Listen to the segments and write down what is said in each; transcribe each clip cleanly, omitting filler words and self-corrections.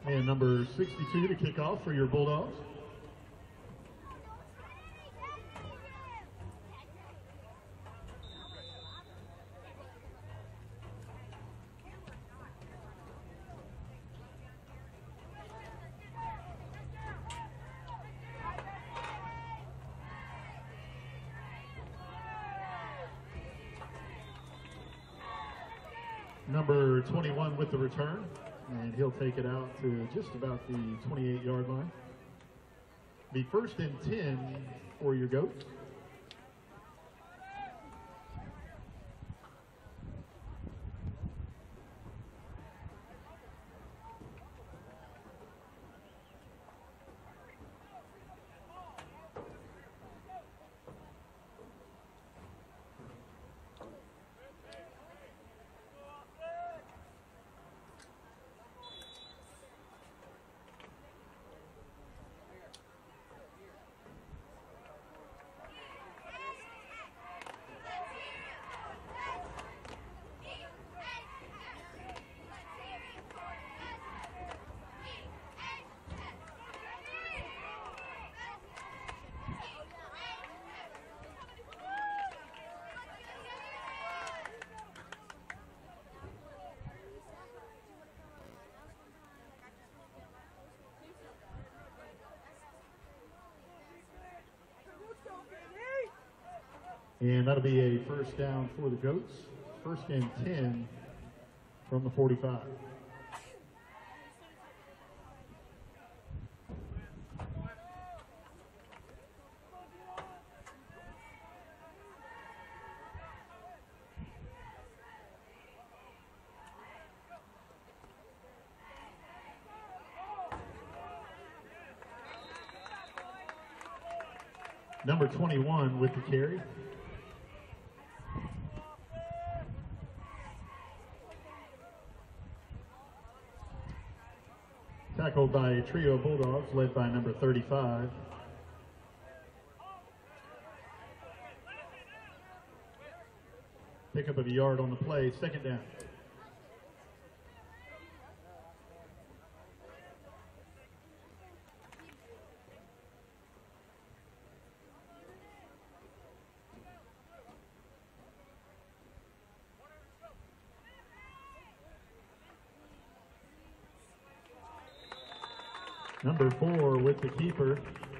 And number 62 to kick off for your Bulldogs. Number 21 with the return, and he'll take it out to just about the 28-yard line. Be first and 10 for your Goats. And that'll be a first down for the Goats. First and 10 from the 45. Number 21 with the carry. Tackled by a trio of Bulldogs led by number 35. Pickup of a yard on the play, second down. Number 4 with the keeper.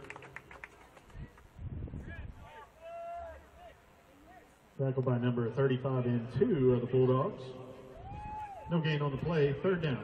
Tackled by number 35 and 2 of the Bulldogs. No gain on the play, third down.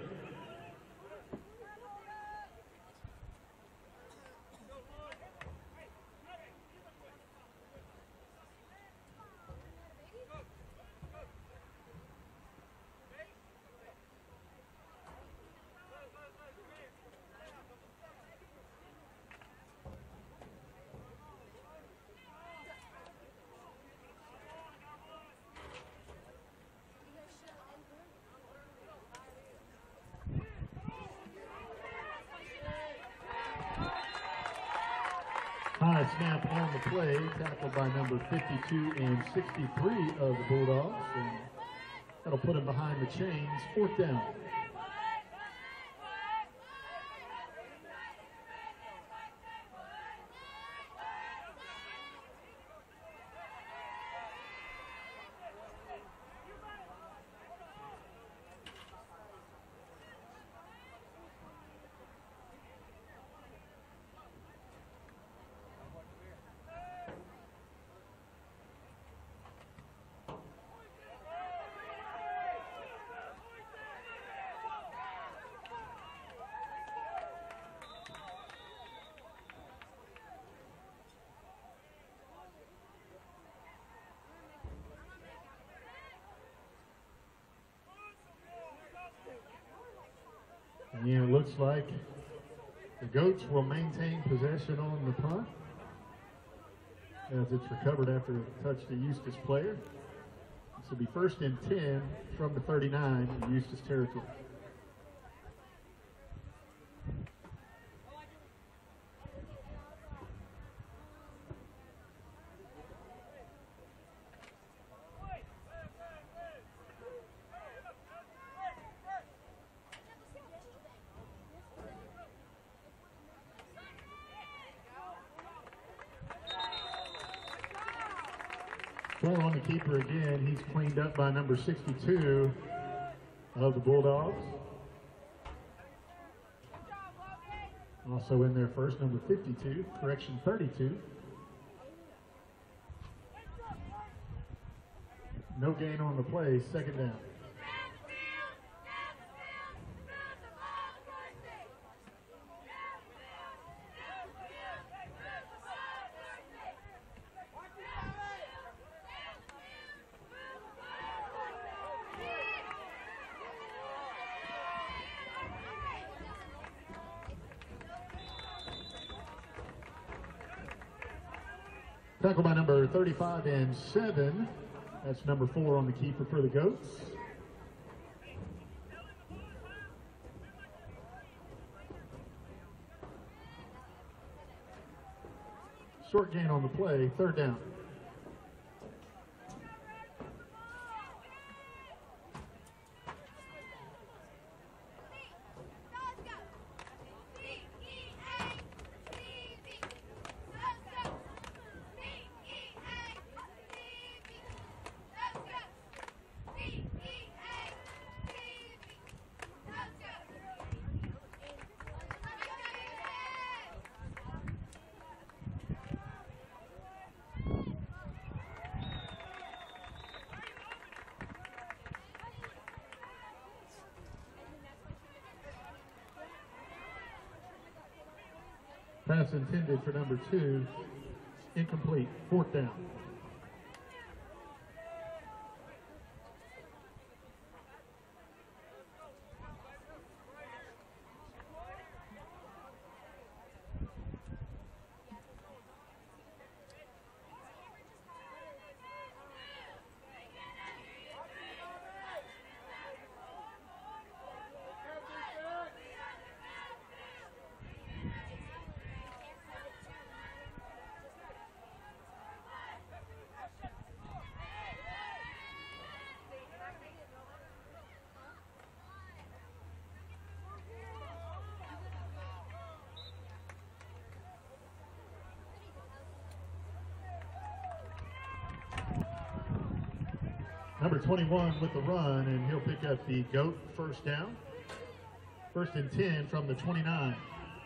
High snap on the play, tackled by number 52 and 63 of the Bulldogs. And that'll put him behind the chains, fourth down. And it looks like the Goats will maintain possession on the punt as it's recovered after it touched a Eustis player. This will be first and 10 from the 39 in Eustis territory. 4 on the keeper again. He's cleaned up by number 62 of the Bulldogs. Also in there first, number 52, correction 32. No gain on the play, second down. Tackle by number 35 and 7. That's number 4 on the keeper for the Goats. Short gain on the play, third down. Pass intended for number 2, incomplete, fourth down. Number 21 with the run, and he'll pick up the Goat first down. First and 10 from the 29.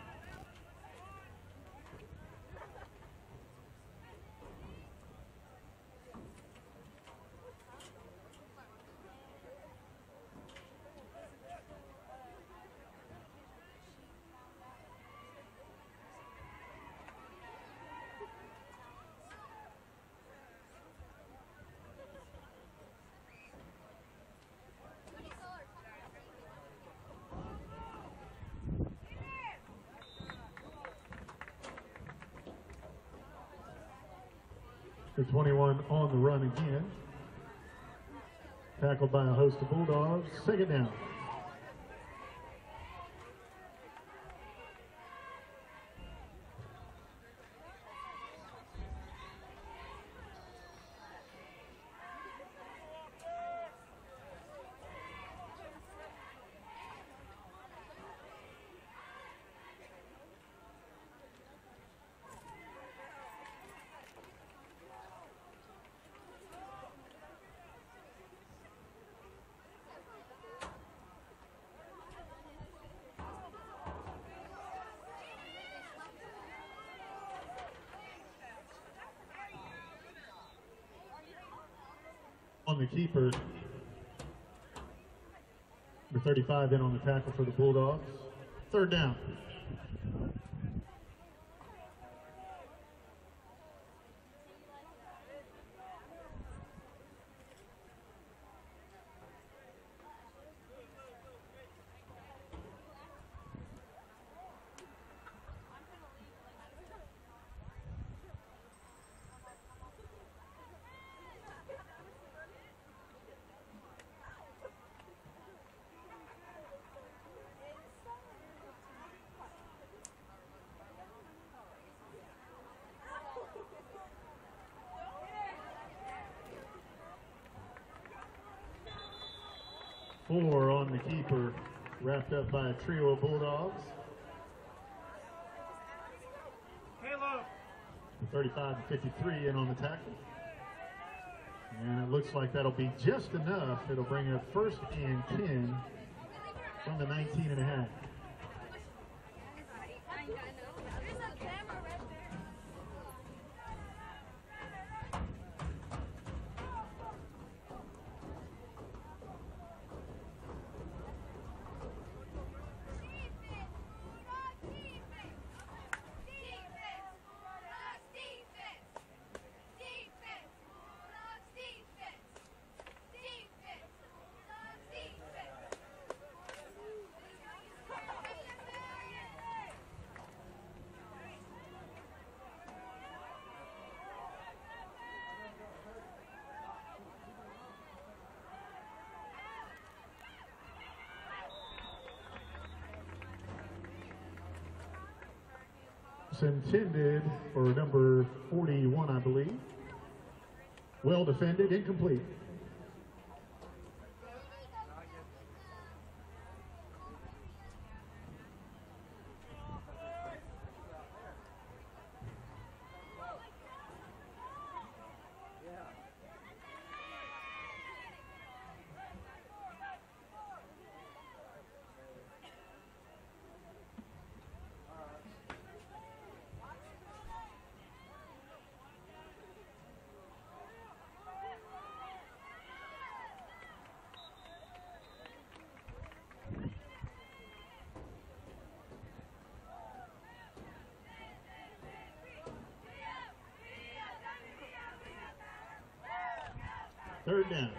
The 21 on the run again. Tackled by a host of Bulldogs. Second down. On the keeper, number 35 in on the tackle for the Bulldogs. Third down. Four on the keeper, wrapped up by a trio of Bulldogs. 35 and 53 in on the tackle. And it looks like that'll be just enough. It'll bring up 1st and 10 from the 19.5. Intended for number 41, I believe. Well defended, incomplete. Third down.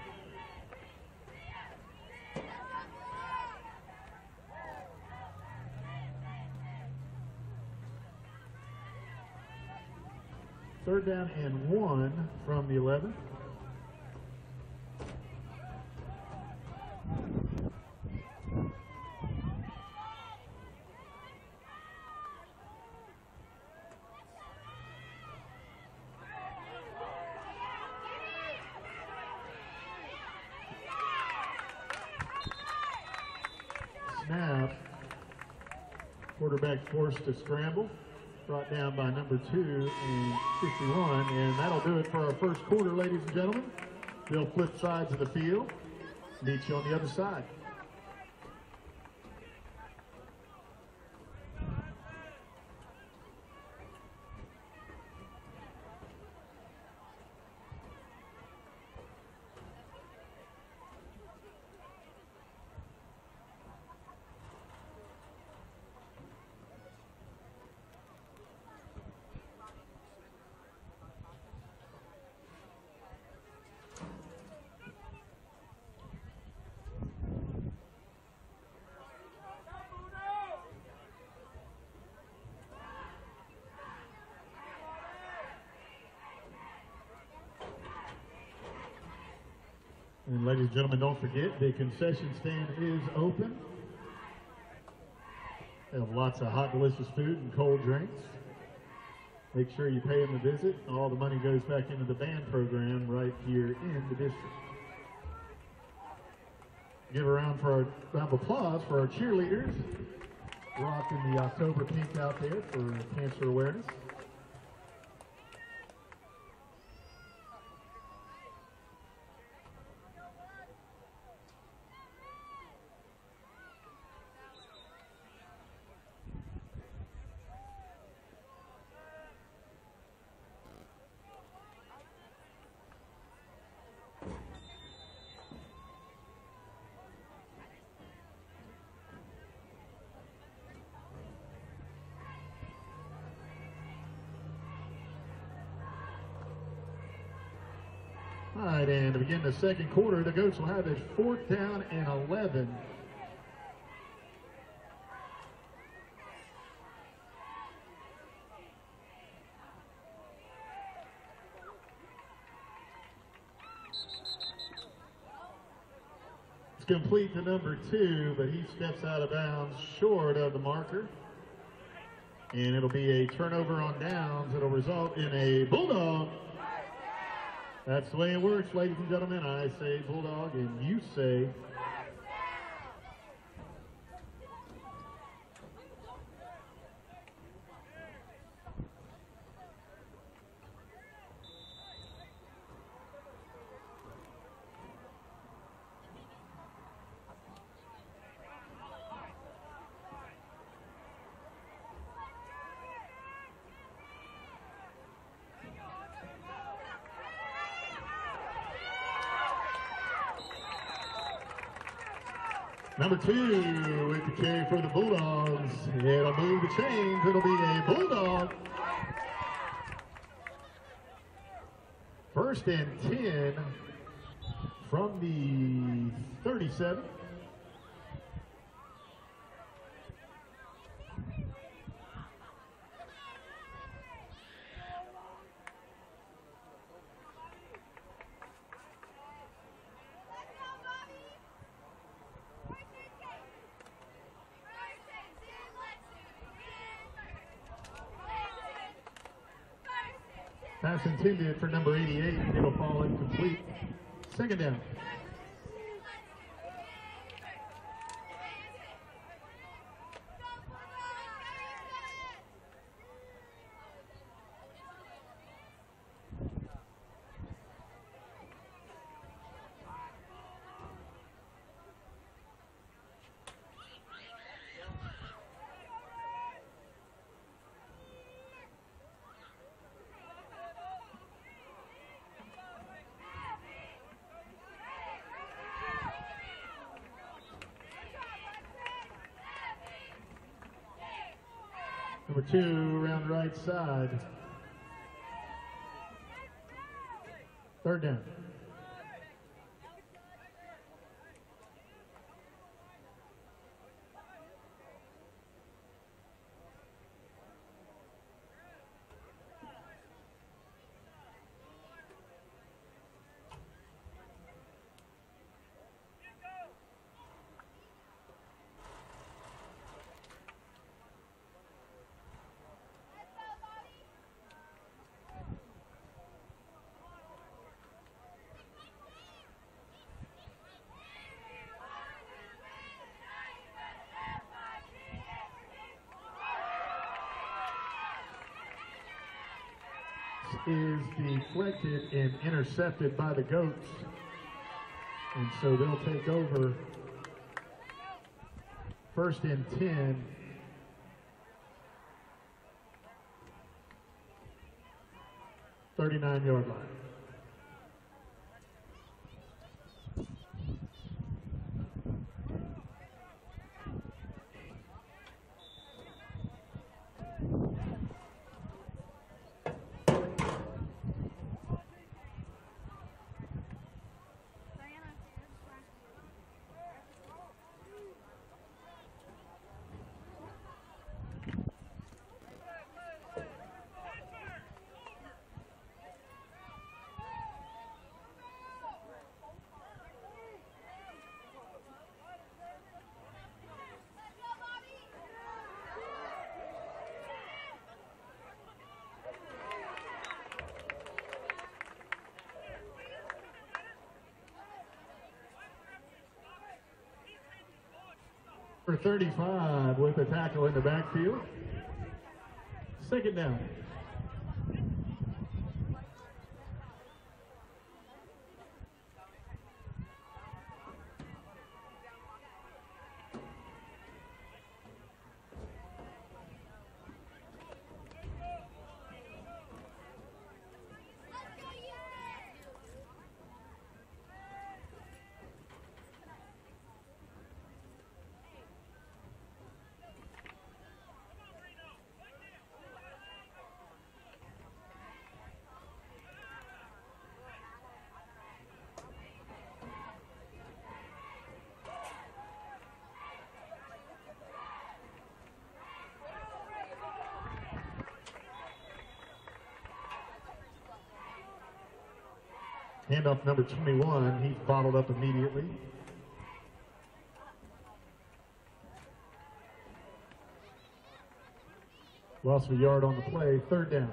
Third down and 1 from the 11. Snap. Quarterback forced to scramble. Brought down by number 2 and 51. And that'll do it for our first quarter, ladies and gentlemen. They'll flip sides of the field. Meet you on the other side. And ladies and gentlemen, don't forget, the concession stand is open. They have lots of hot, delicious food and cold drinks. Make sure you pay them a visit. All the money goes back into the band program right here in the district. Give a round of applause for our cheerleaders, rocking the October pink out there for cancer awareness. All right, and to begin the second quarter, the Goats will have it 4th down and 11. It's complete to number 2, but he steps out of bounds short of the marker. And it'll be a turnover on downs. It'll result in a Bulldog. That's the way it works, ladies and gentlemen. I say Bulldog, and you say Number 2 with the carry for the Bulldogs. It'll move the chains. It'll be a Bulldog. First and 10 from the 37. Pass intended for number 88. It'll fall incomplete. Second down. Number 2 around right side. Third down. Is deflected and intercepted by the Goats, and so they'll take over. First and 10. .39-yard line. For 35 with a tackle in the backfield. Second down. Handoff number 21, he's bottled up immediately. Loss of a yard on the play, third down.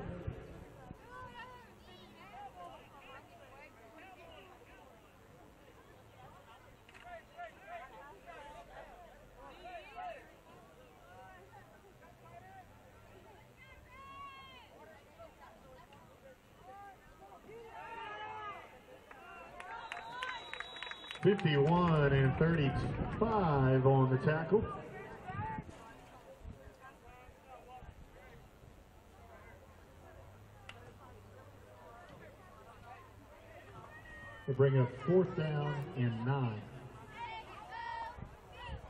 .51 and 35 on the tackle. They bring up fourth down and 9.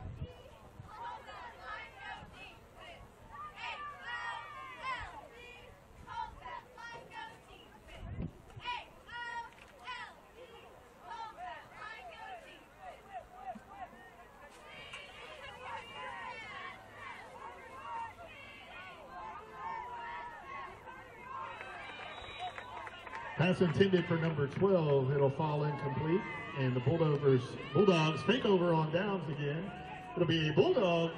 Pass intended for number 12. It'll fall incomplete. And the Bulldogs take over on downs again. It'll be a Bulldog.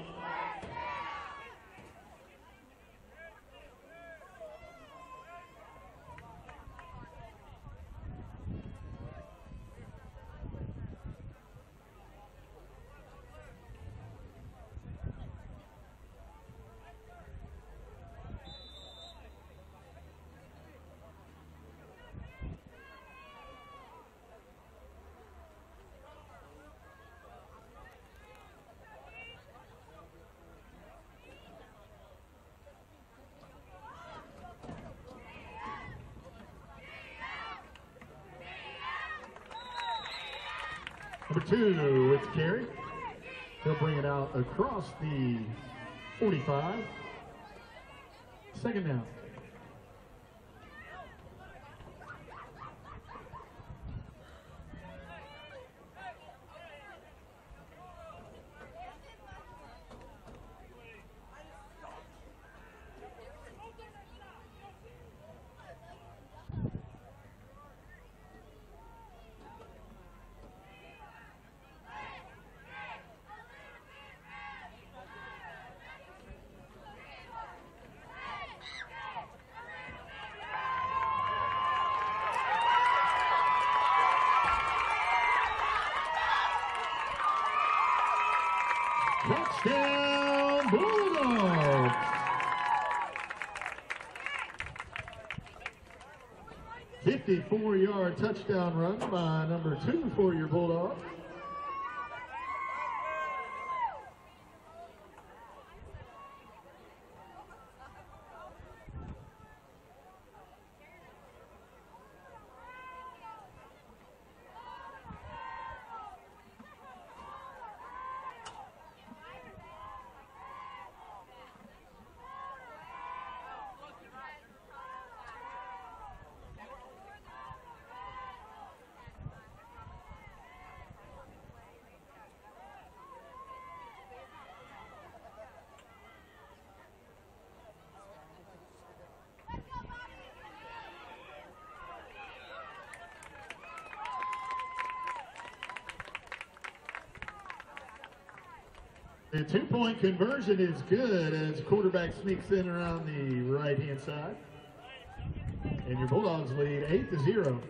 Number 2 with the carry. He'll bring it out across the 45. Second down. Touchdown Bulldogs! A 54-yard touchdown run by number 2 for your Bulldogs. The 2-point conversion is good as quarterback sneaks in around the right-hand side. And your Bulldogs lead 8-0.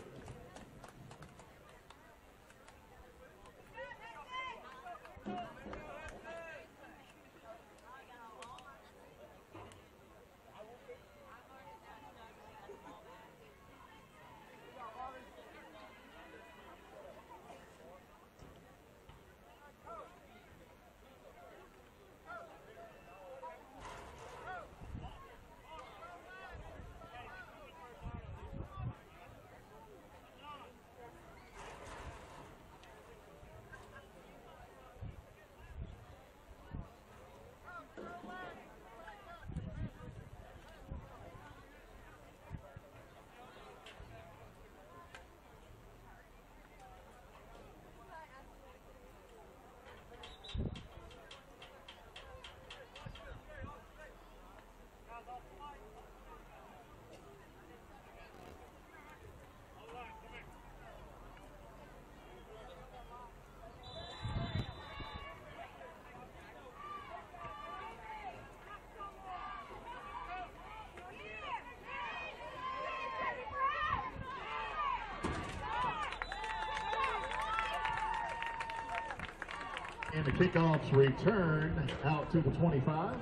And the kickoffs return out to the 25.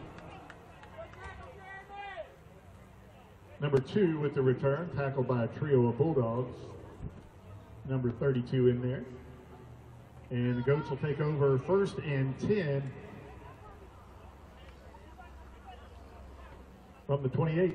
Number 2 with the return, tackled by a trio of Bulldogs. Number 32 in there. And the Goats will take over 1st and 10 from the 28.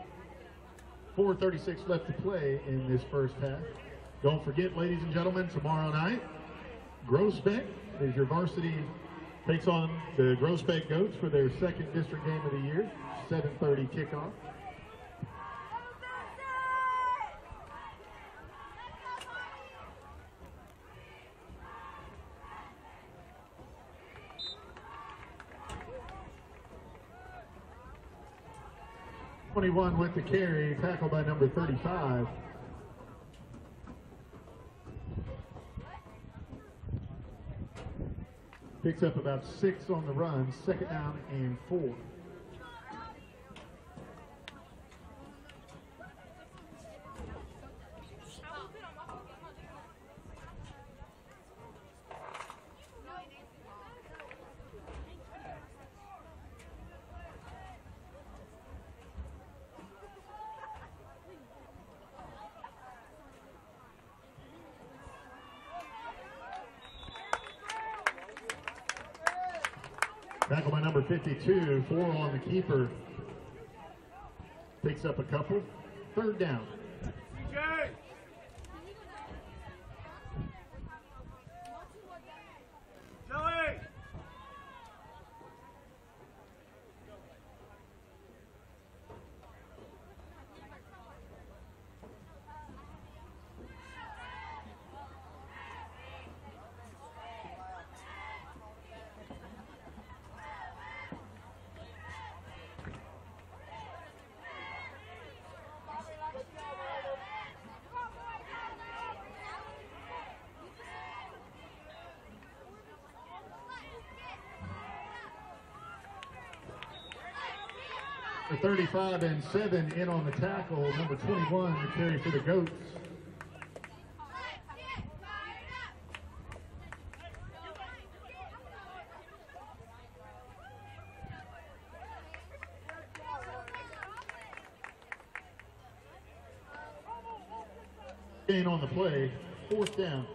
4:36 left to play in this first half. Don't forget, ladies and gentlemen, tomorrow night, Groesbeck is your varsity, takes on the Groesbeck Goats for their 2nd district game of the year, 7:30 kickoff. #21 with the carry, tackled by number 35. Picks up about 6 on the run, second down and 4. Tackle by number 52, 4 on the keeper. Picks up a couple. Third down. CJ! Joey! For 35 and 7 in on the tackle, number 21 to carry for the Goats. Gain on the play, fourth down.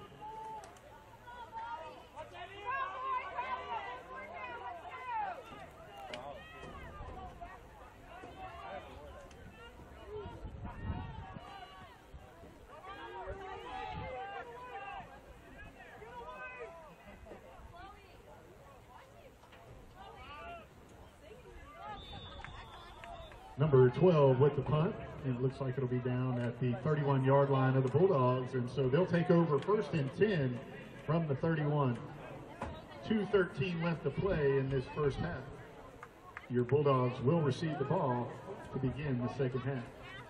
Number 12 with the punt, and it looks like it'll be down at the 31-yard line of the Bulldogs, and so they'll take over first and 10 from the 31. 2:13 left to play in this first half. Your Bulldogs will receive the ball to begin the second half.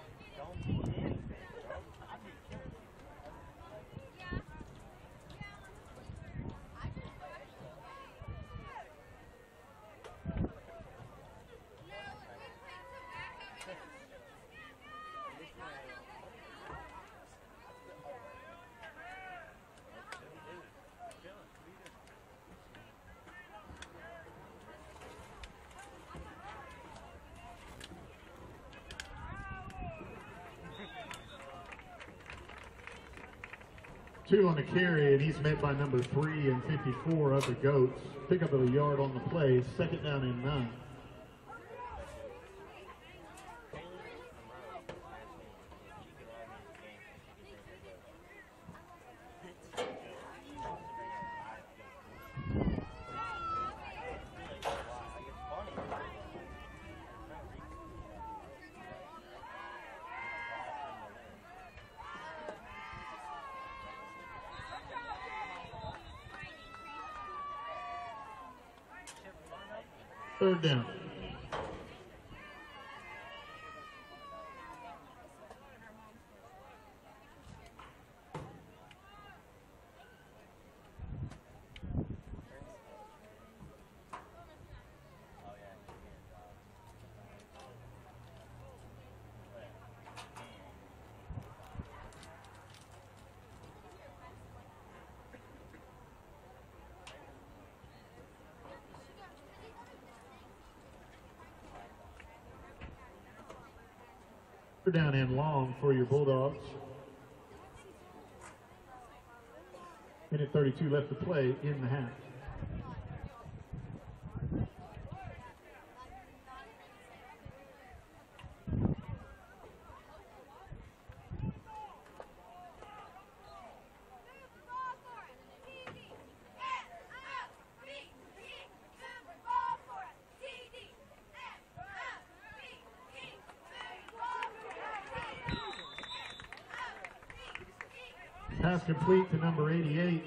Two on the carry, and he's met by number 3 and 54 of the Goats. Pick up of a yard on the play, second down and 9. Third down. Down and long for your Bulldogs. Minute 32 left to play in the half. Pass complete to number 88.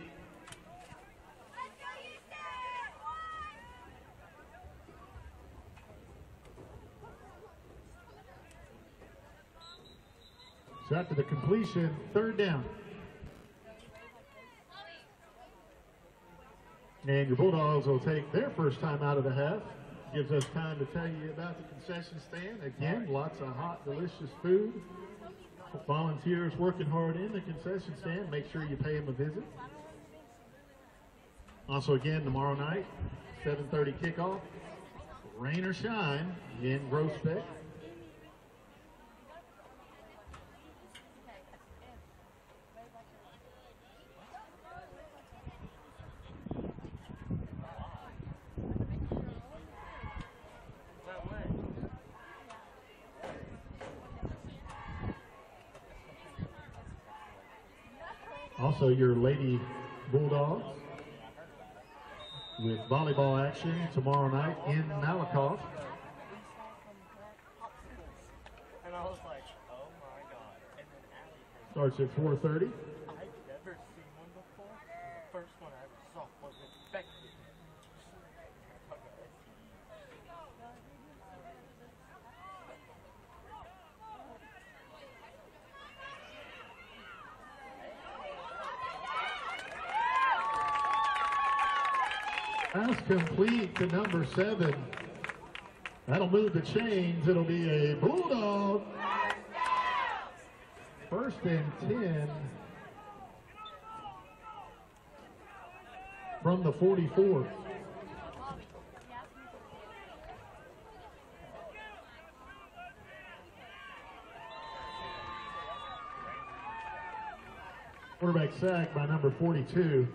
So after the completion, third down. And your Bulldogs will take their first time out of the half. Gives us time to tell you about the concession stand. Again, lots of hot, delicious food. Volunteers working hard in the concession stand. Make sure you pay them a visit. Also, again, tomorrow night, 7:30 kickoff. Rain or shine in Groesbeck. Also, your Lady Bulldogs with volleyball action tomorrow night in Malakoff. And I was like, oh my god. And then Allie has Starts at 4:30. I've never seen one before. The first one I ever saw was infected. Pass complete to number 7. That'll move the chains. It'll be a Bulldog. First and 10 from the 44. Quarterback sack by number 42.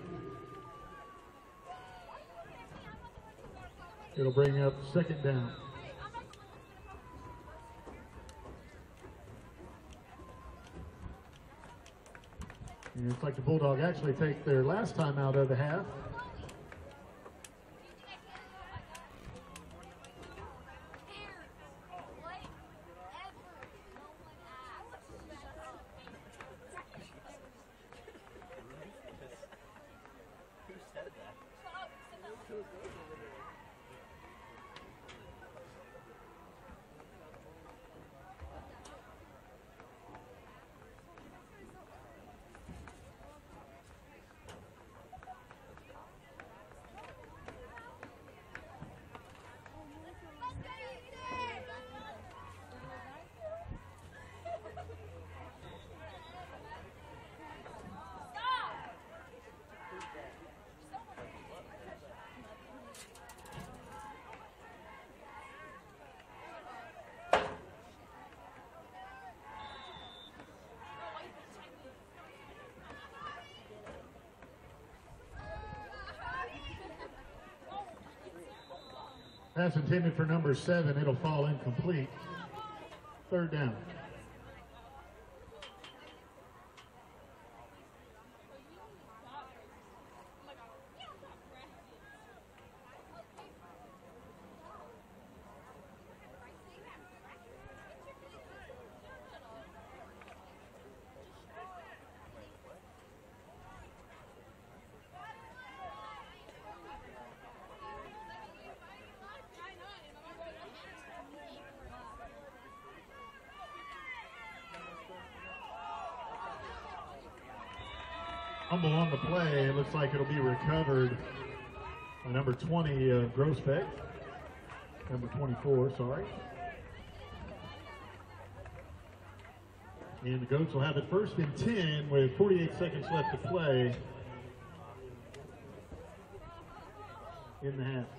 It'll bring up second down. And it's like the Bulldog actually take their last time out of the half. Who said that? Pass intended for number 7. It'll fall incomplete. Third down. Fumble on the play. It looks like it'll be recovered by number 20, Groesbeck. Number 24, sorry. And the Goats will have it first and 10 with 48 seconds left to play in the half.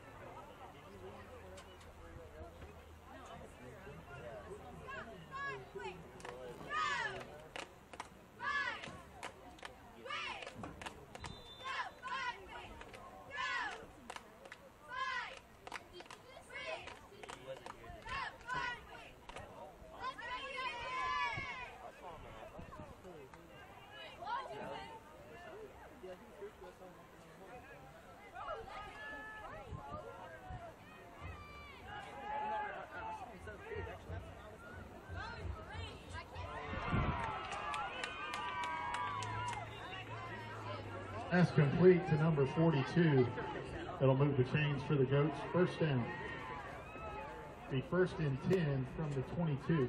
Pass complete to number 42. That'll move the chains for the Goats. First down. The first and 10 from the 22.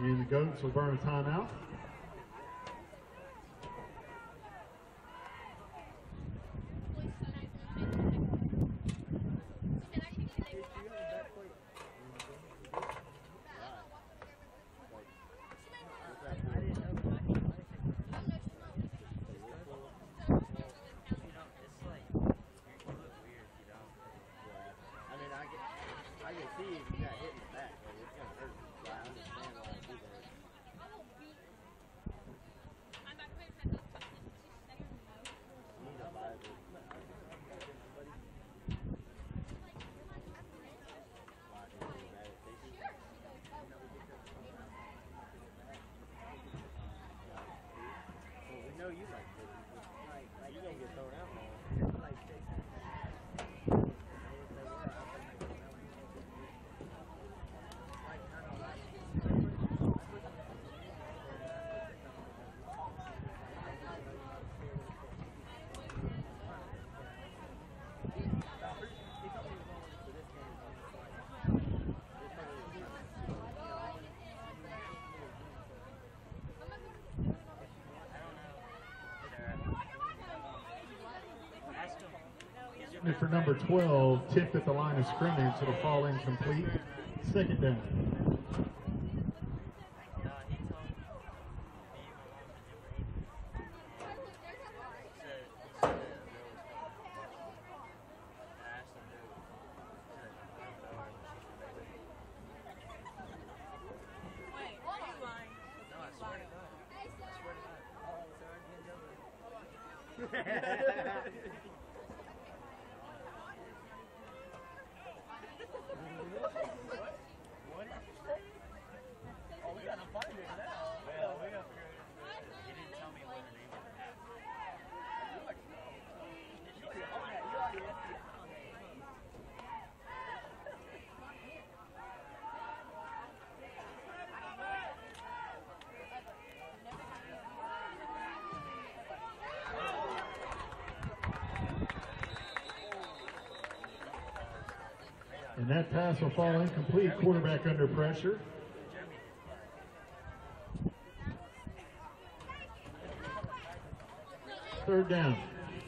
And the Goats will burn a timeout. For number 12, tipped at the line of scrimmage, it'll fall incomplete. Second down. And that pass will fall incomplete. Quarterback under pressure. Third down.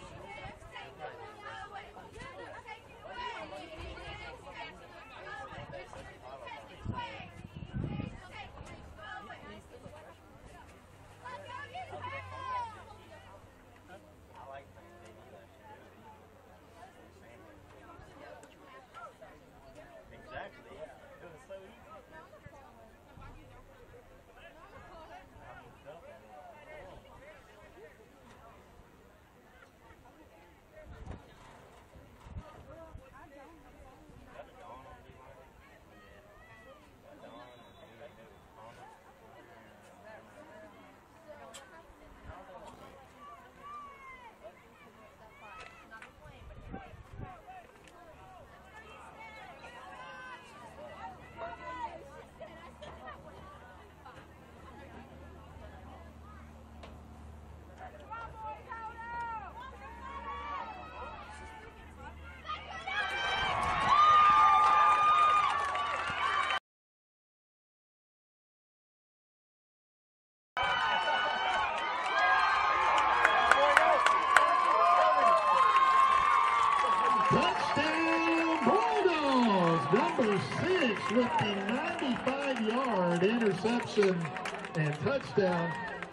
Touchdown Bulldogs! Number 6 with the 95-yard interception and touchdown.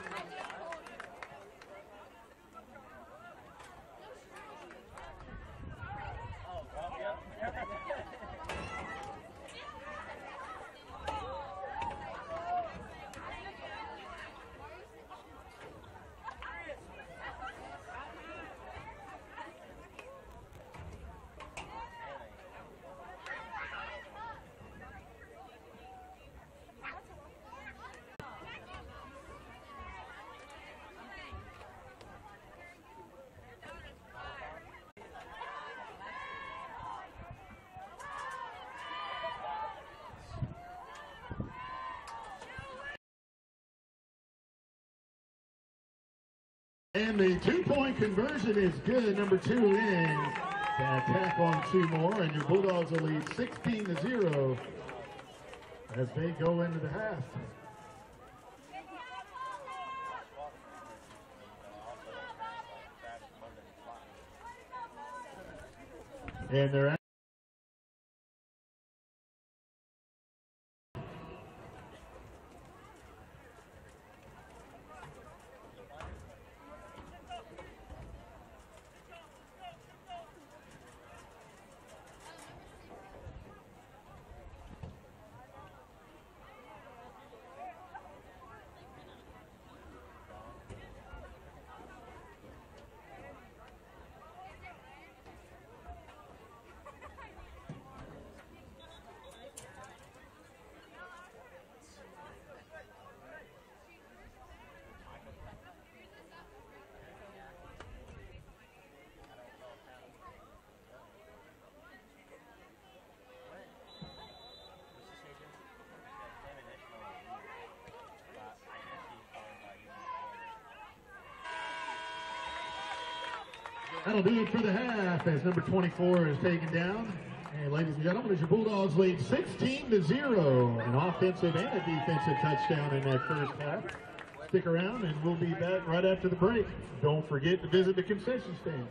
And the two-point conversion is good. Number 2 in to attack on 2 more, and your Bulldogs will lead 16-0 as they go into the half. And they're out. That'll do it for the half as number 24 is taken down. And ladies and gentlemen, as your Bulldogs lead 16-0, an offensive and a defensive touchdown in that first half. Stick around and we'll be back right after the break. Don't forget to visit the concession stand.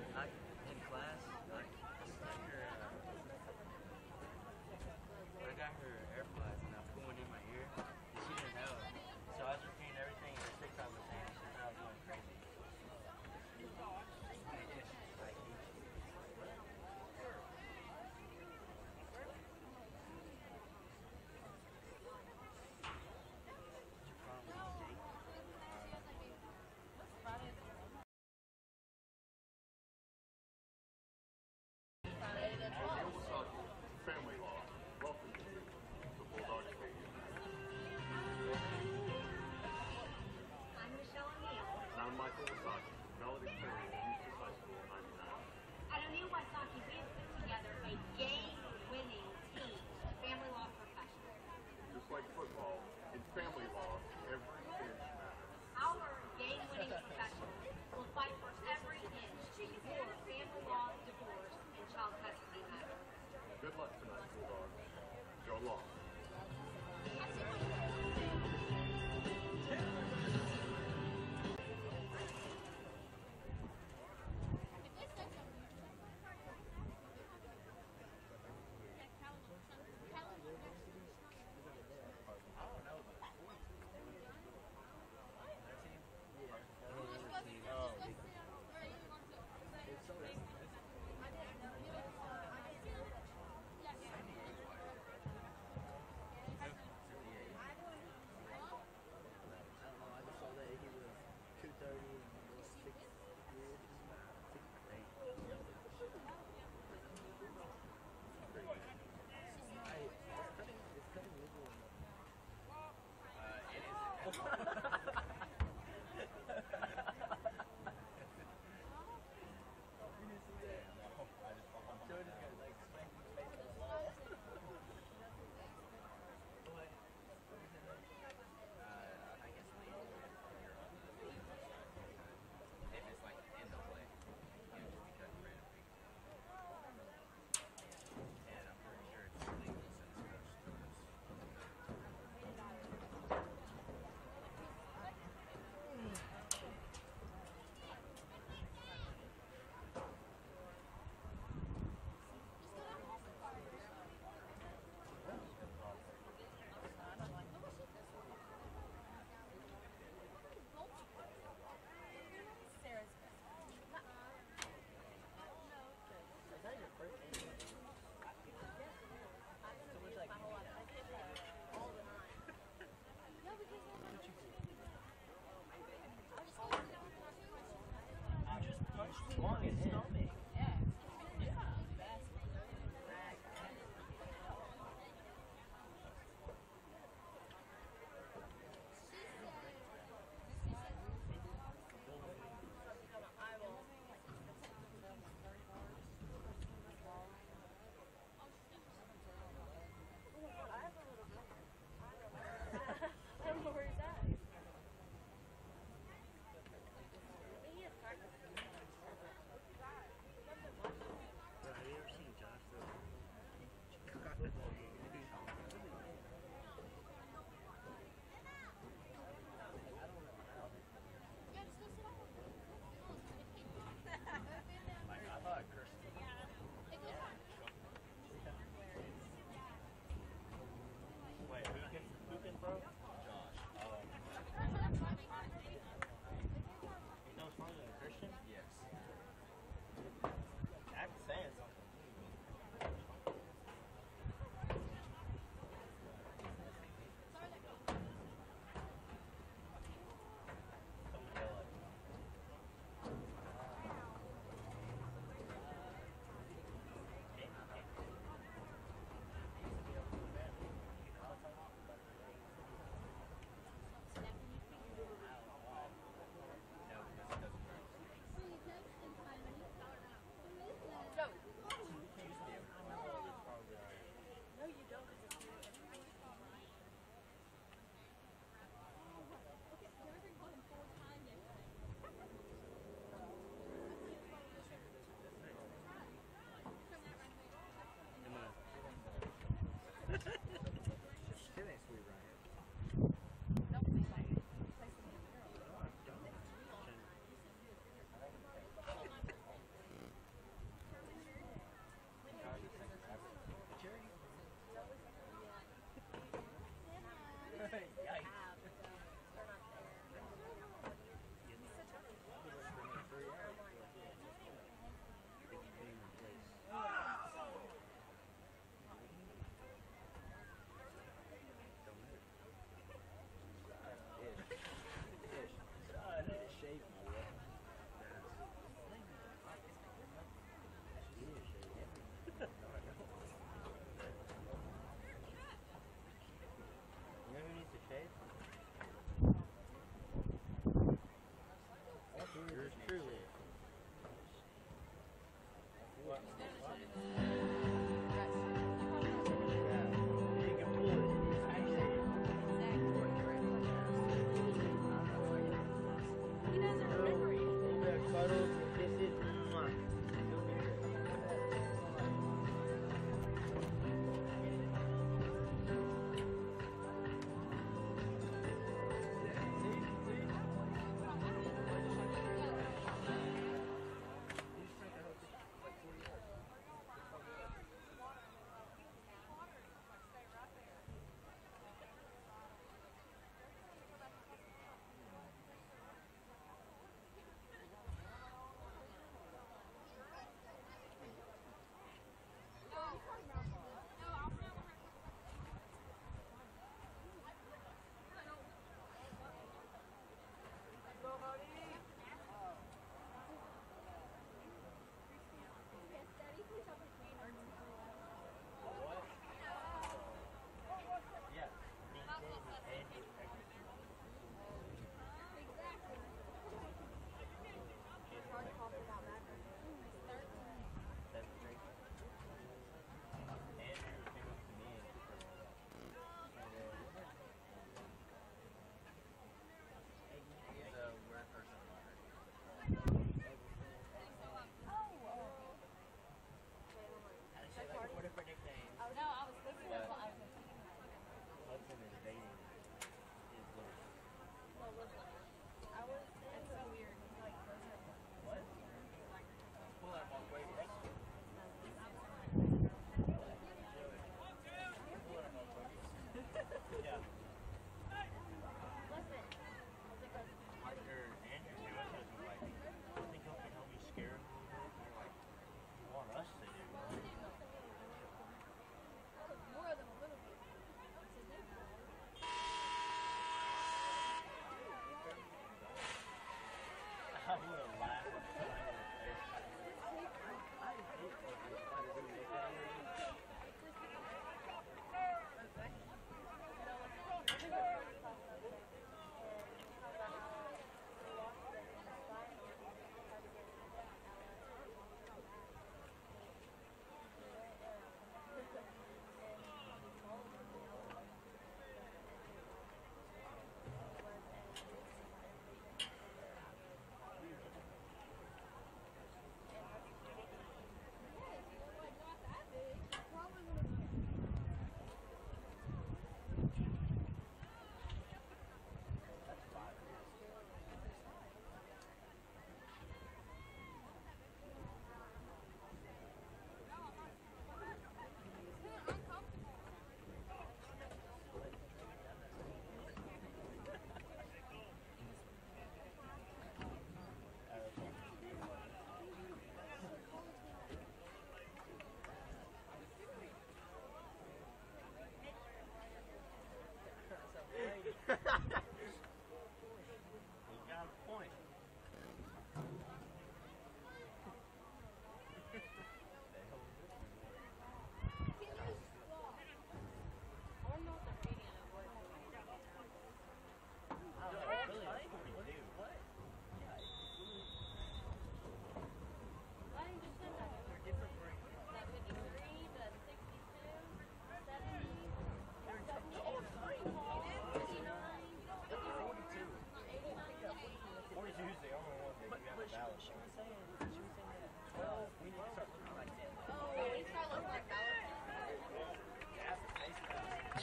Still ain't sweet right here.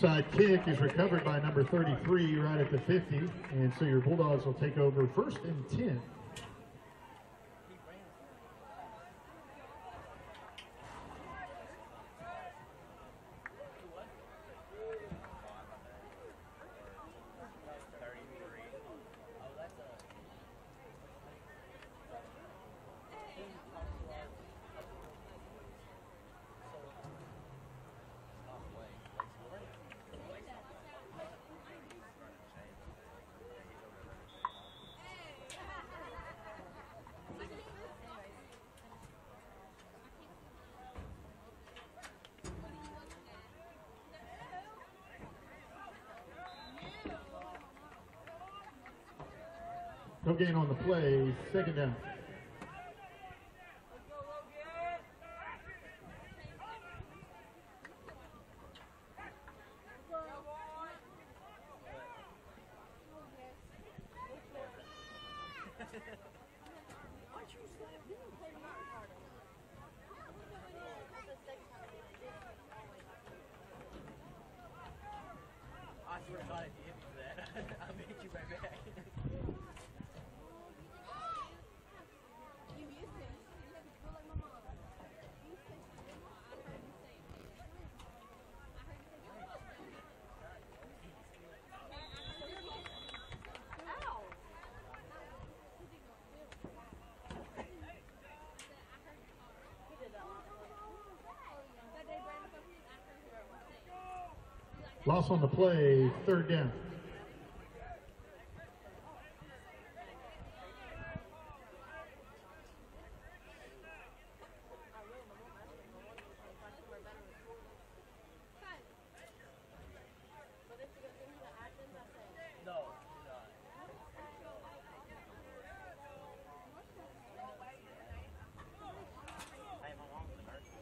Onside kick is recovered by number 33 right at the 50, and so your Bulldogs will take over 1st and 10. No gain on the play, 2nd down. I swear to God, if you hit me for that, I'll hit you right back. Loss on the play, 3rd down. No, hey, my mom's a nurse.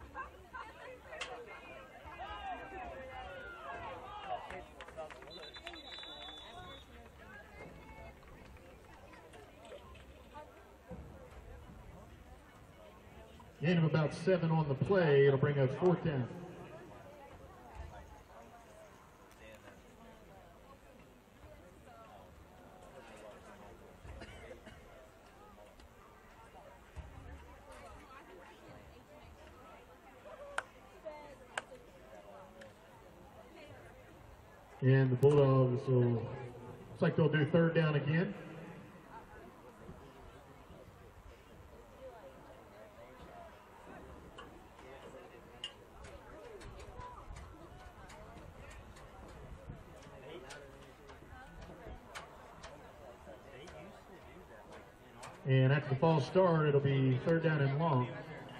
Gain of about 7 on the play. It'll bring up 4th down. And the Bulldogs will, looks like they'll do 3rd down again. And after the false start, it'll be 3rd down and long.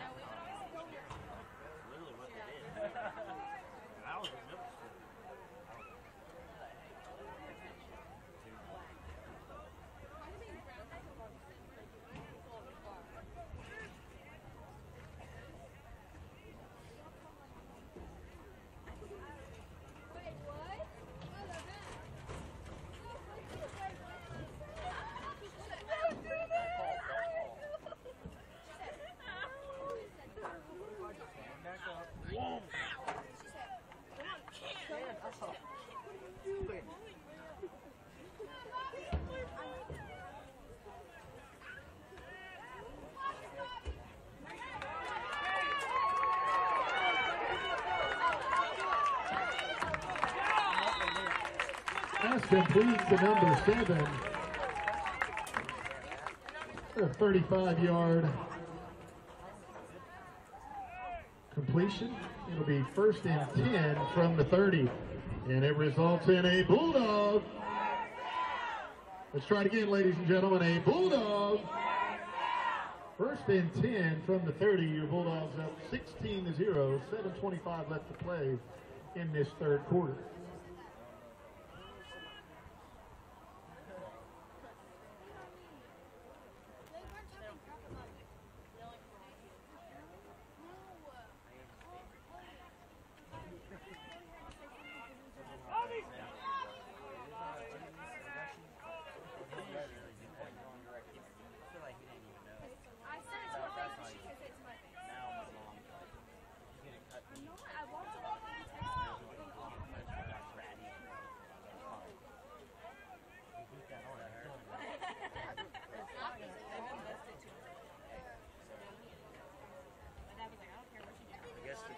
Pass complete to number 7. A 35-yard completion. It'll be 1st and 10 from the 30. And it results in a Bulldog. Let's try it again, ladies and gentlemen. A Bulldog. 1st and 10 from the 30. Your Bulldogs up 16-0. 7:25 left to play in this 3rd quarter.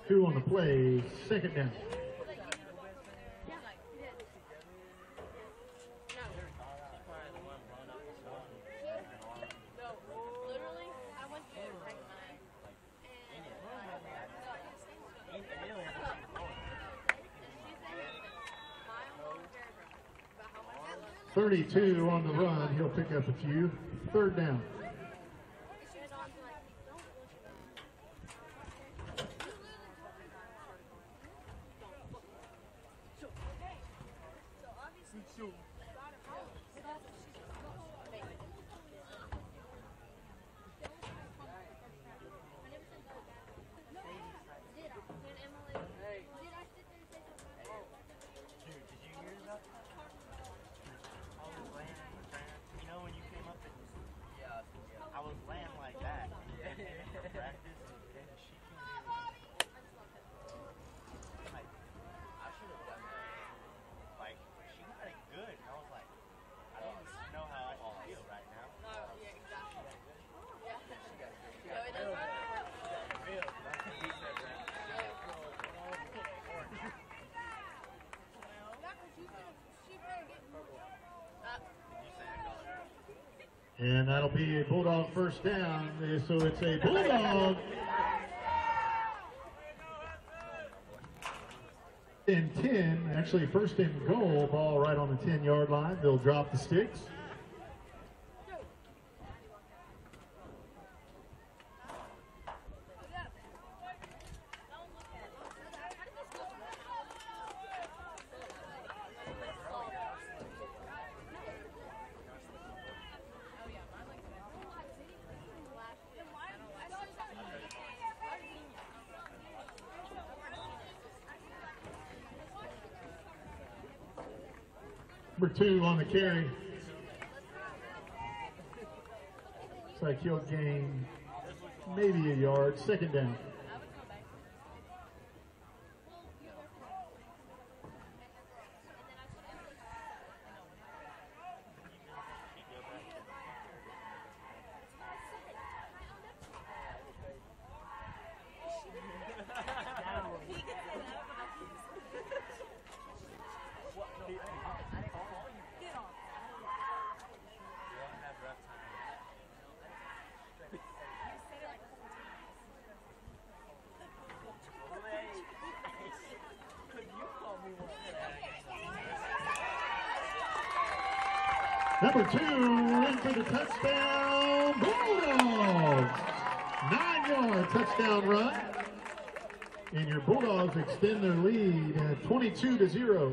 2 on the play, second down. .32 on the run. He'll pick up a few. Third down. And that'll be a Bulldog first down. So it's a Bulldog in 10, actually first and goal, ball right on the 10-yard line. They'll drop the sticks. Number 2 on the carry. Looks like he'll gain maybe a yard. Second down. Number 2 in for the touchdown, Bulldogs. 9-yard touchdown run. And your Bulldogs extend their lead at 22-0.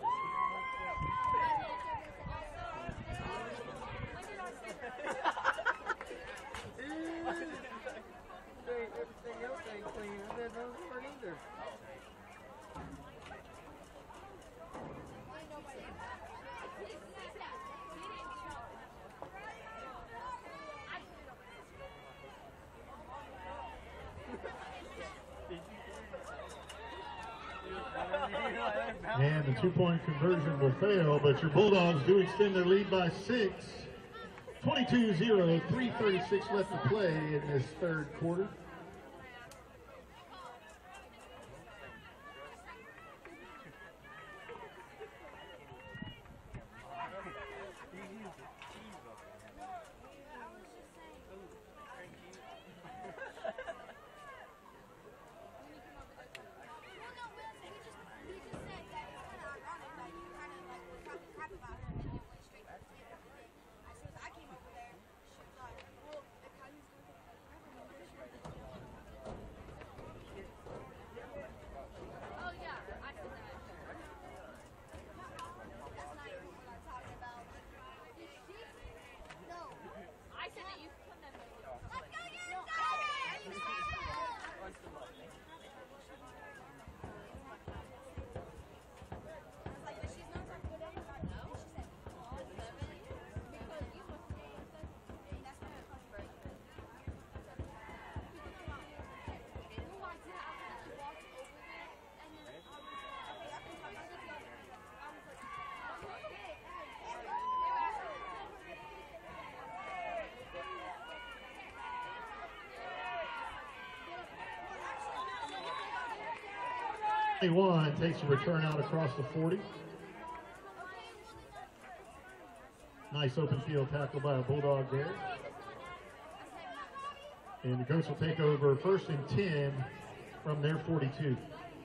And the 2-point conversion will fail, but your Bulldogs do extend their lead by 6. 22-0, 3:36 left to play in this third quarter. 21 takes a return out across the 40. Nice open field tackle by a Bulldog there. And the Goats will take over 1st and 10 from their 42.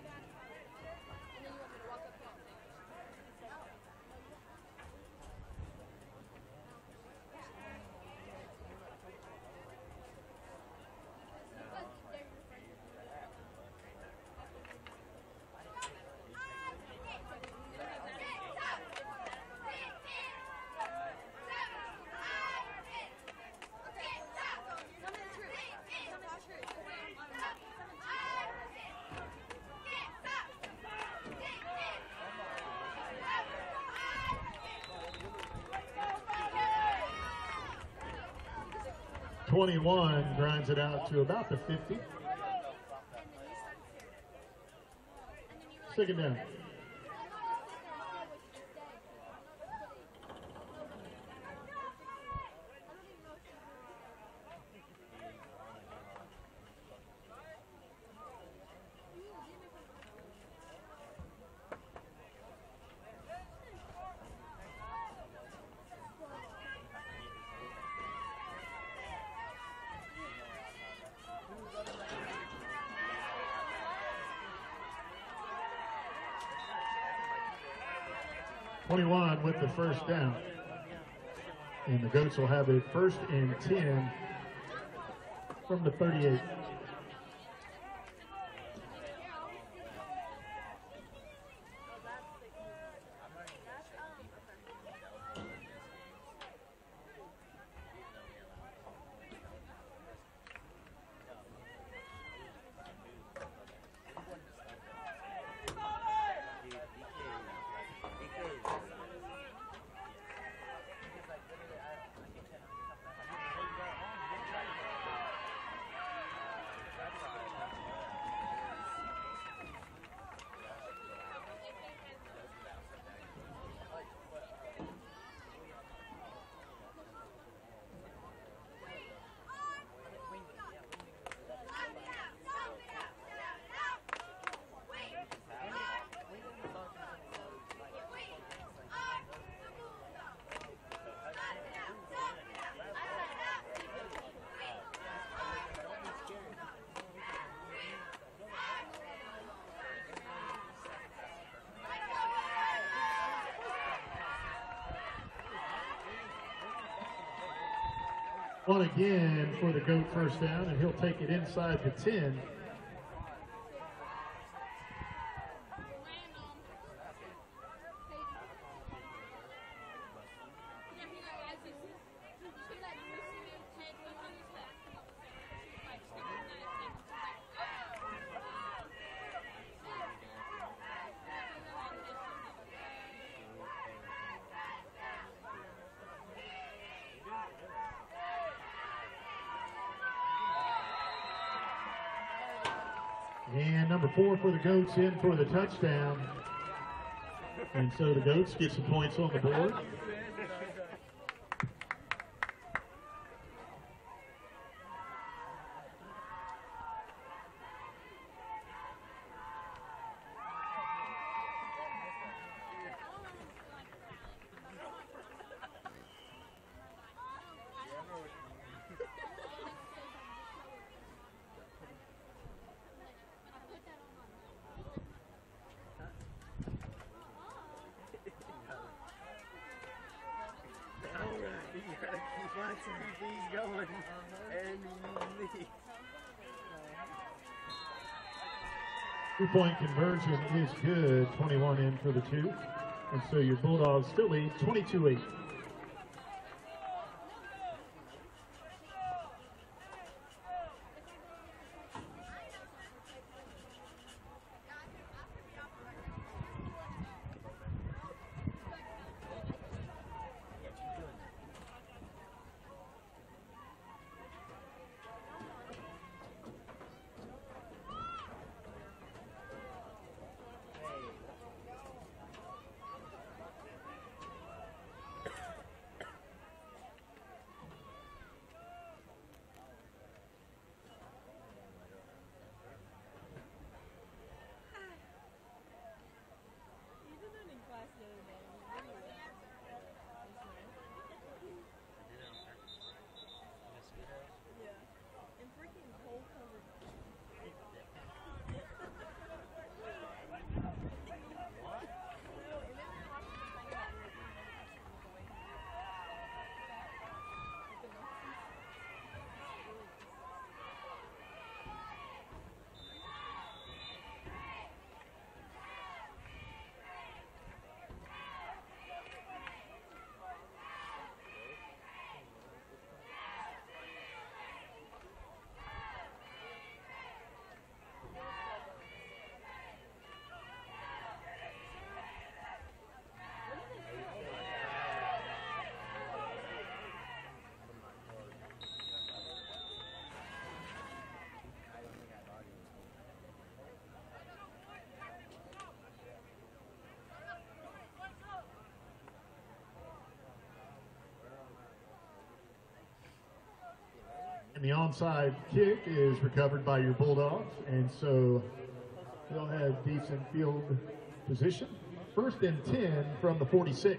.21 grinds it out to about the 50. 2nd down. 21 with the 1st down. And the Goats will have it 1st and 10 from the 38. One again for the Goat 1st down, and he'll take it inside the 10. And number 4 for the Goats in for the touchdown. And so the Goats get some points on the board. Going and leave. 2-point conversion is good. 21 in for the 2. And so your Bulldogs still lead 22-8. And the onside kick is recovered by your Bulldogs, and so they'll have decent field position. 1st and 10 from the 46.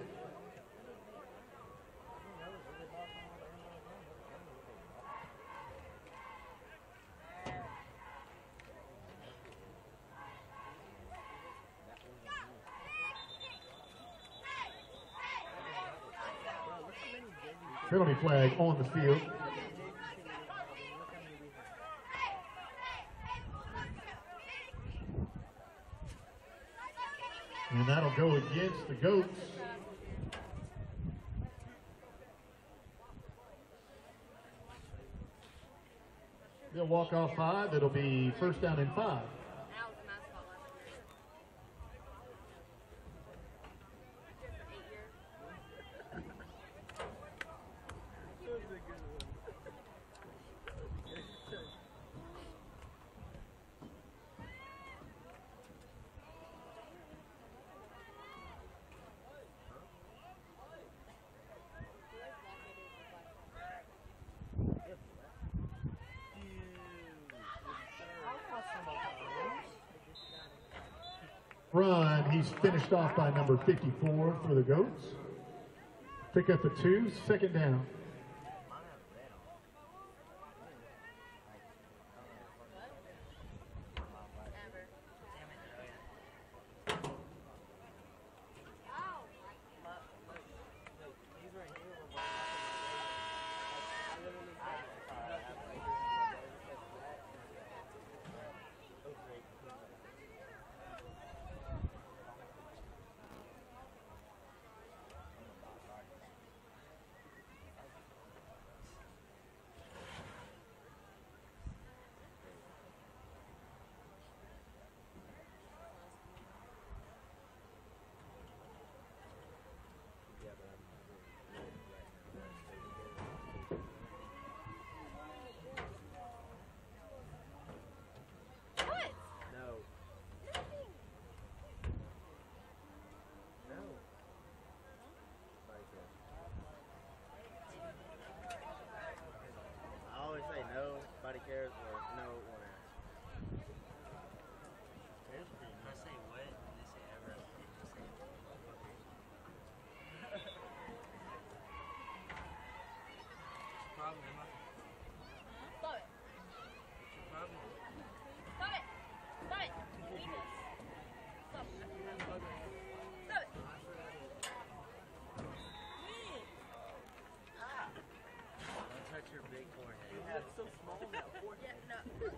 Penalty flag on the field. And that'll go against the Goats. They'll walk off 5. It'll be 1st down and 5. Run, he's finished off by number 54 for the Goats. Pick up the 2, 2nd down. Nobody cares or no one asks. I say what, and they say ever. They just say motherfucker. Problem, Emma? Stop it. What's your problem? Stop it. Stop it. Leave this. Stop. Stop it. Leave. Don't touch your big forehead. It's so small now. Yeah, no.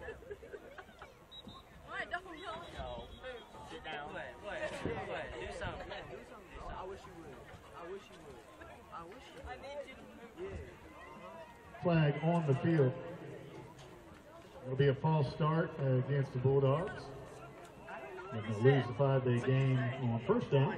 I don't know. No. Sit down. What? Do something. Do something. I wish you would. I wish you would. I wish you would. I need you to move. Yeah. Flag on the field. It'll be a false start against the Bulldogs. They're going to lose the 5-day game on 1st down.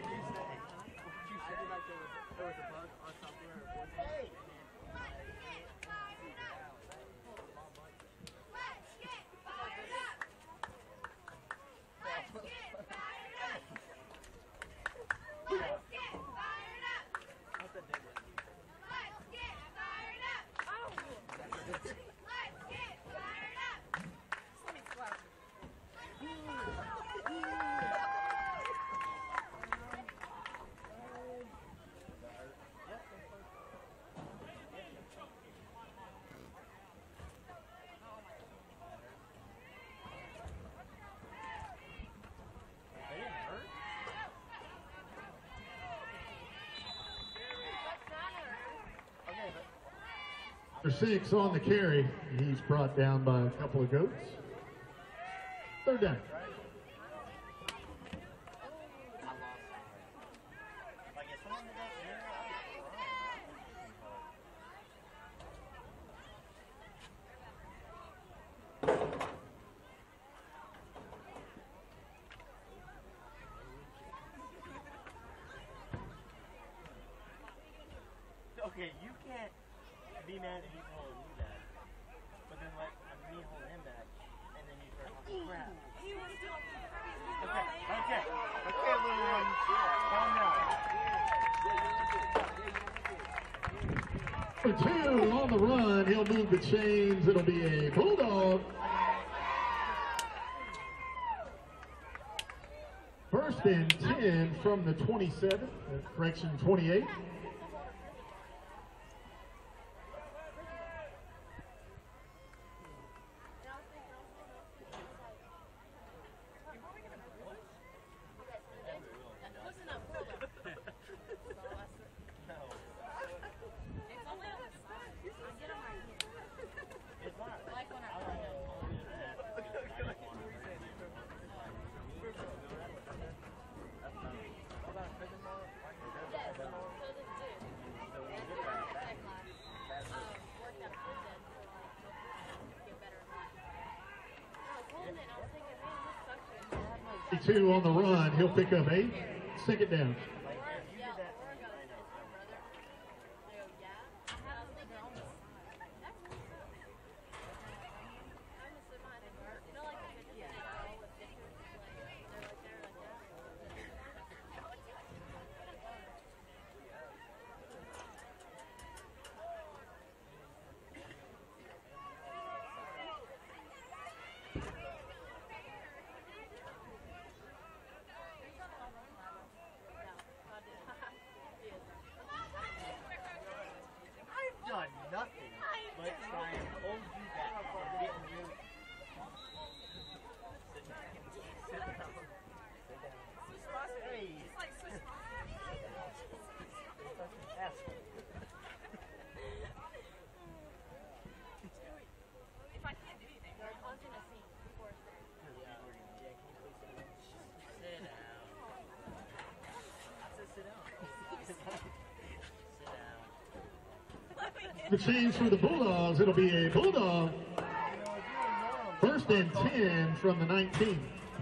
Number 6 on the carry. He's brought down by a couple of Goats. 3rd down. Okay, you can't be mad that he's holding you back, but then let me hold him back, and then you start talking crap. He was doing it. Okay, little one. Calm down. For 2 on the run, run. He'll move the chains. It'll be a Bulldog. First and 10 from the 27, correction, 28. Listen up, hold on. It's only on the side. I get them right here. Like when I run them. Yes, so this dude. Worked at a prison for like get better in life. I was holding it and I was thinking, man, this sucks. 2 on the run. He'll pick up 8. Second down. Yeah, Laura goes, hey, brother. I go, yeah. I was thinking, that's really cool. I'm gonna sit behind the car. You know, like the pictures they draw with pictures, like, they're like, I've done nothing but try and hold you back from getting you. Sit down. Hey. Asshole. if I can't do anything, I was in a scene before it's there. Sit down. I said sit down. Sit down. The change for the Bulldogs. It'll be a Bulldog. First and 10 from the 19.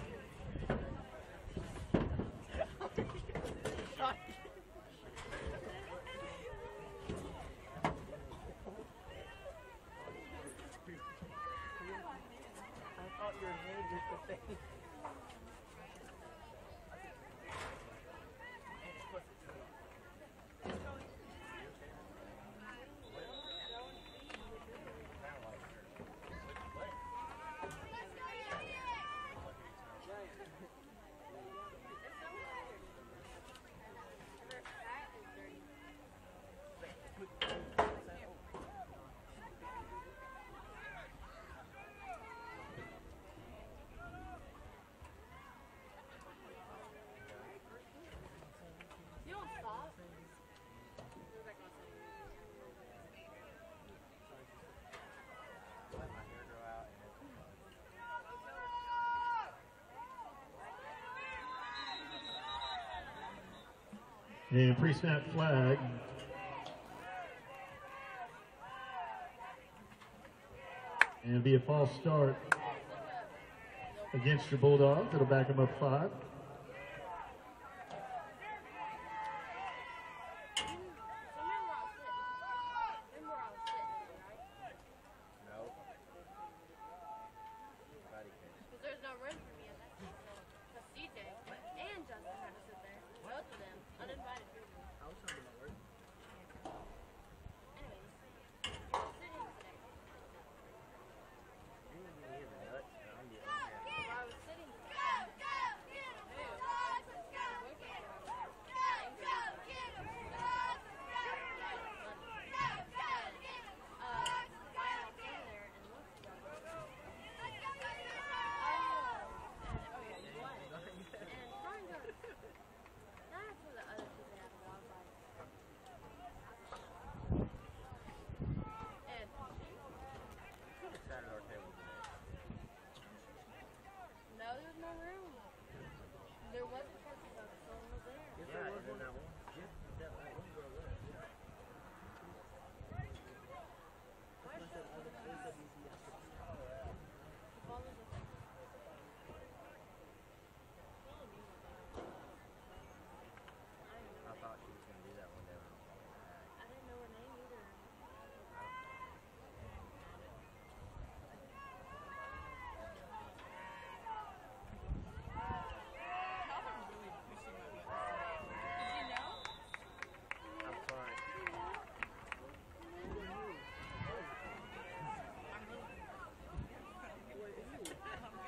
I thought your name was the thing. You don't stop. Let my hair grow out and And pre-snap flag. And be a false start against your Bulldogs. It'll back them up 5. no. Body cage. Because there's no room for me in that seat. Because CJ and Justin had to sit there. Both of them. Uninvited people. I was trying to do my work. Anyways, you're sitting today. You didn't even hear the nuts, and I'm getting here. While I was sitting today.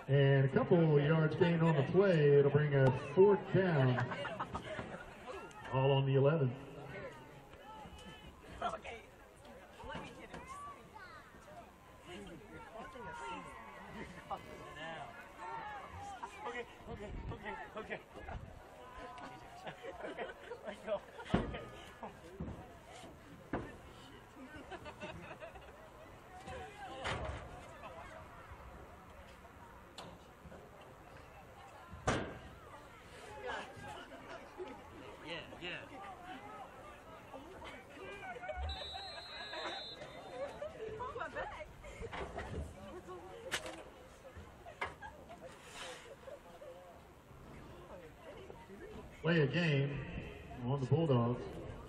And a couple yards gained on the play. It'll bring a 4th down. All on the 11. Okay. Let's go. Okay. Yeah. Play a game on the Bulldogs.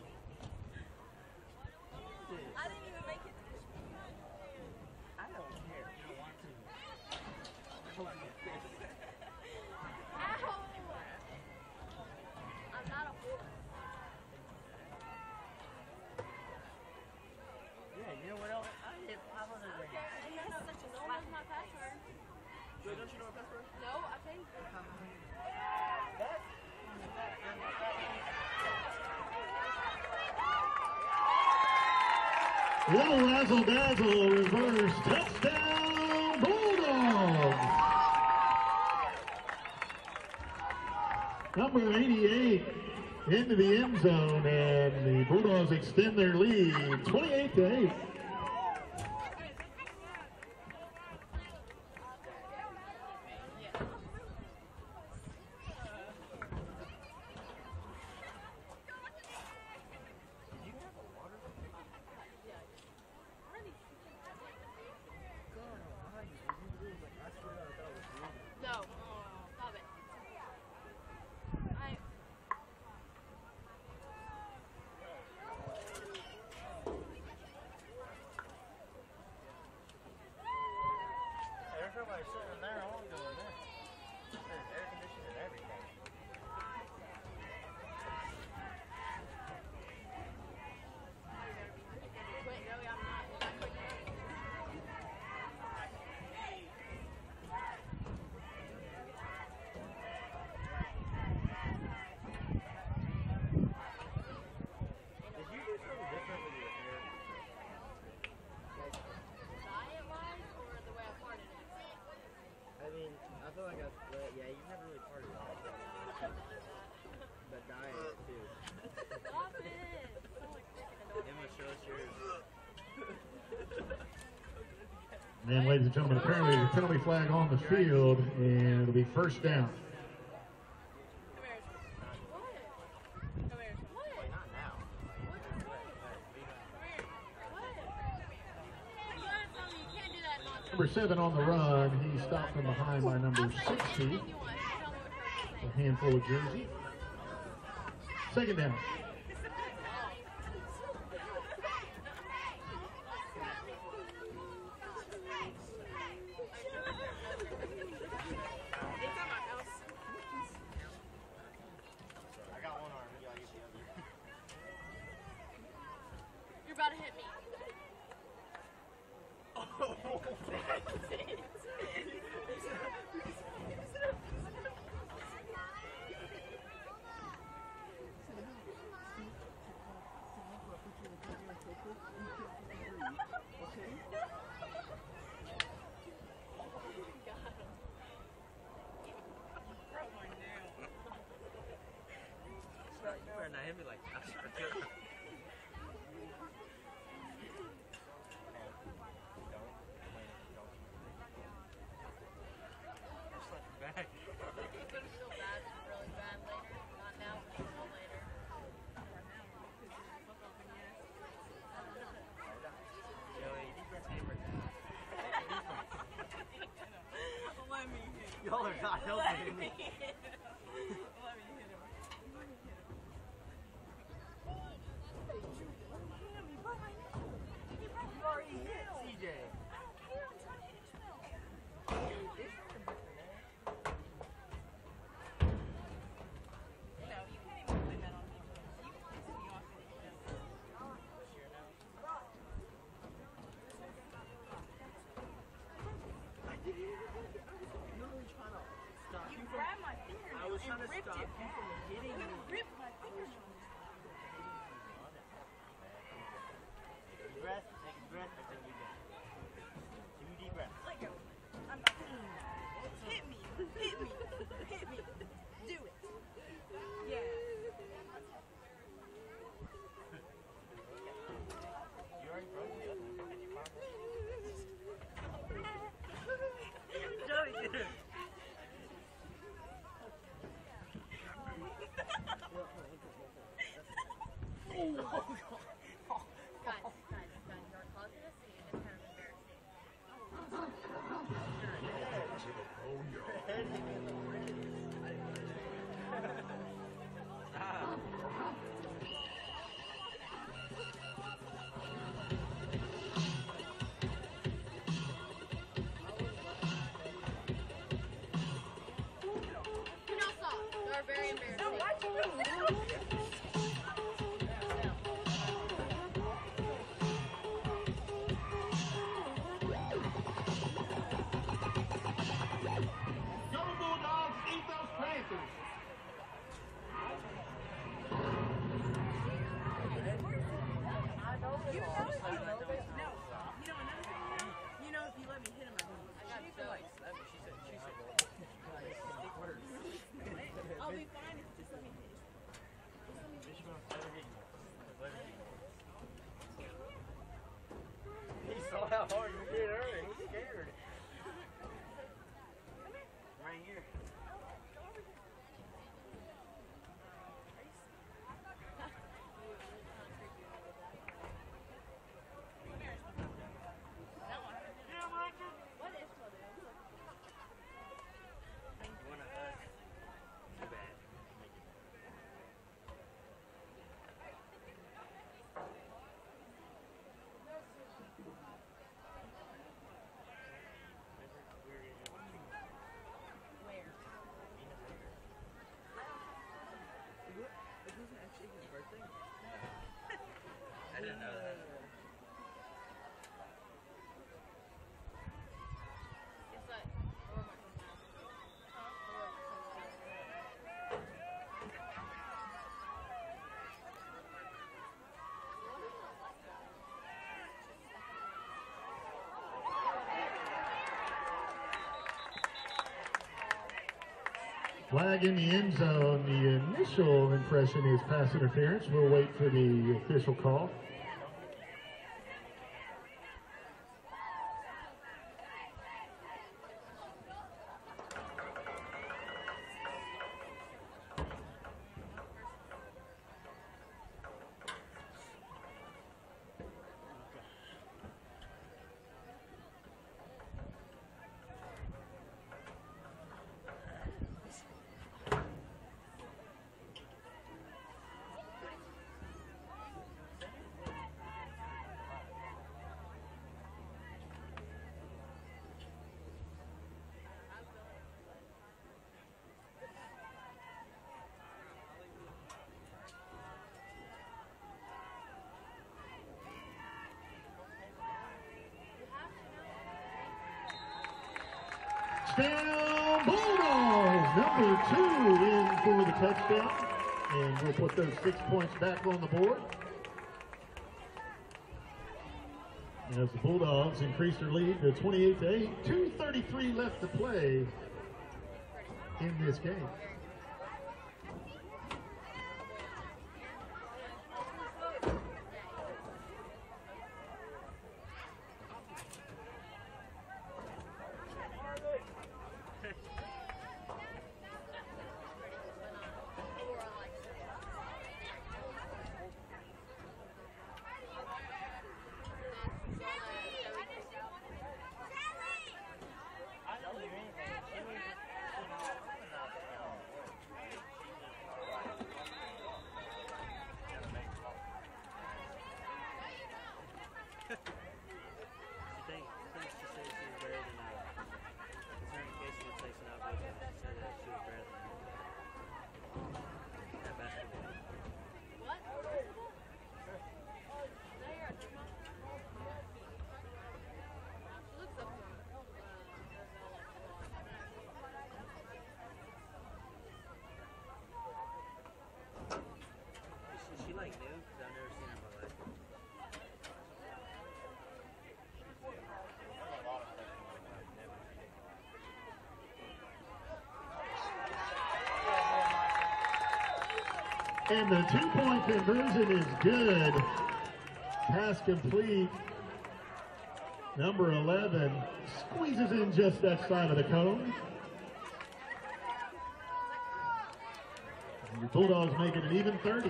I didn't even make it. I don't care. You don't want to. Ow! I'm not a fool. Yeah, you know what else? I hit 500 Okay, rings. that's such a no one's my password. Don't you know our password? No, I changed it. Little razzle dazzle reverse touchdown Bulldogs. Number 88 into the end zone, and the Bulldogs extend their lead 28-8. No, stop it. Every time I sit in there, I want to go in there. There's air conditioning and everything. Wait, no, I'm not. Did you do something different with your hair? Diet-wise or the way I parted it? I mean, I feel like yeah, you've never really parted like that. The diet too. Stop it! Sound like freaking adult. Emma, show us yours. And ladies and gentlemen, apparently the penalty flag on the field, and it'll be 1st down. Come here. What? Come here. What? Not now. What? Come here. What? You gotta tell me you can't do that nonsense. Number 7 on the run. He's stopped from behind by number I'll say 60. anything you want. You tell me what you're A saying. handful of jersey. 2nd down. I got one arm. You gotta use the other. You're about to hit me. You better not hit me like that. Back. It's gonna feel bad, really bad later. Not now, but it will later. Joey, keep your hammer down. Y'all are not helping me. CJ. No, You're not soft. You are very embarrassing. Go Bulldogs, eat those Panthers. You know, if you let me hit him, I got like 7. She said. I'll be fine if you just let me hit. He saw how hard you hit her and he's scared. Right here. What is what it is? You wanna too bad. Where? It wasn't actually his birthday. I didn't know that. It's like where am I from now? Huh? Where am I from now? Flag in the end zone. The initial impression is pass interference. We'll wait for the official call. Touchdown Bulldogs! Number 2 in for the touchdown. And we'll put those 6 points back on the board. As the Bulldogs increase their lead to 28-8, 2:33 left to play in this game. What? Now you're at Tuma? She looks up Is she like new? Because I've never seen her in my life. And the 2-point conversion is good. Pass complete. Number 11 squeezes in just that side of the cone. And the Bulldogs make it an even 30.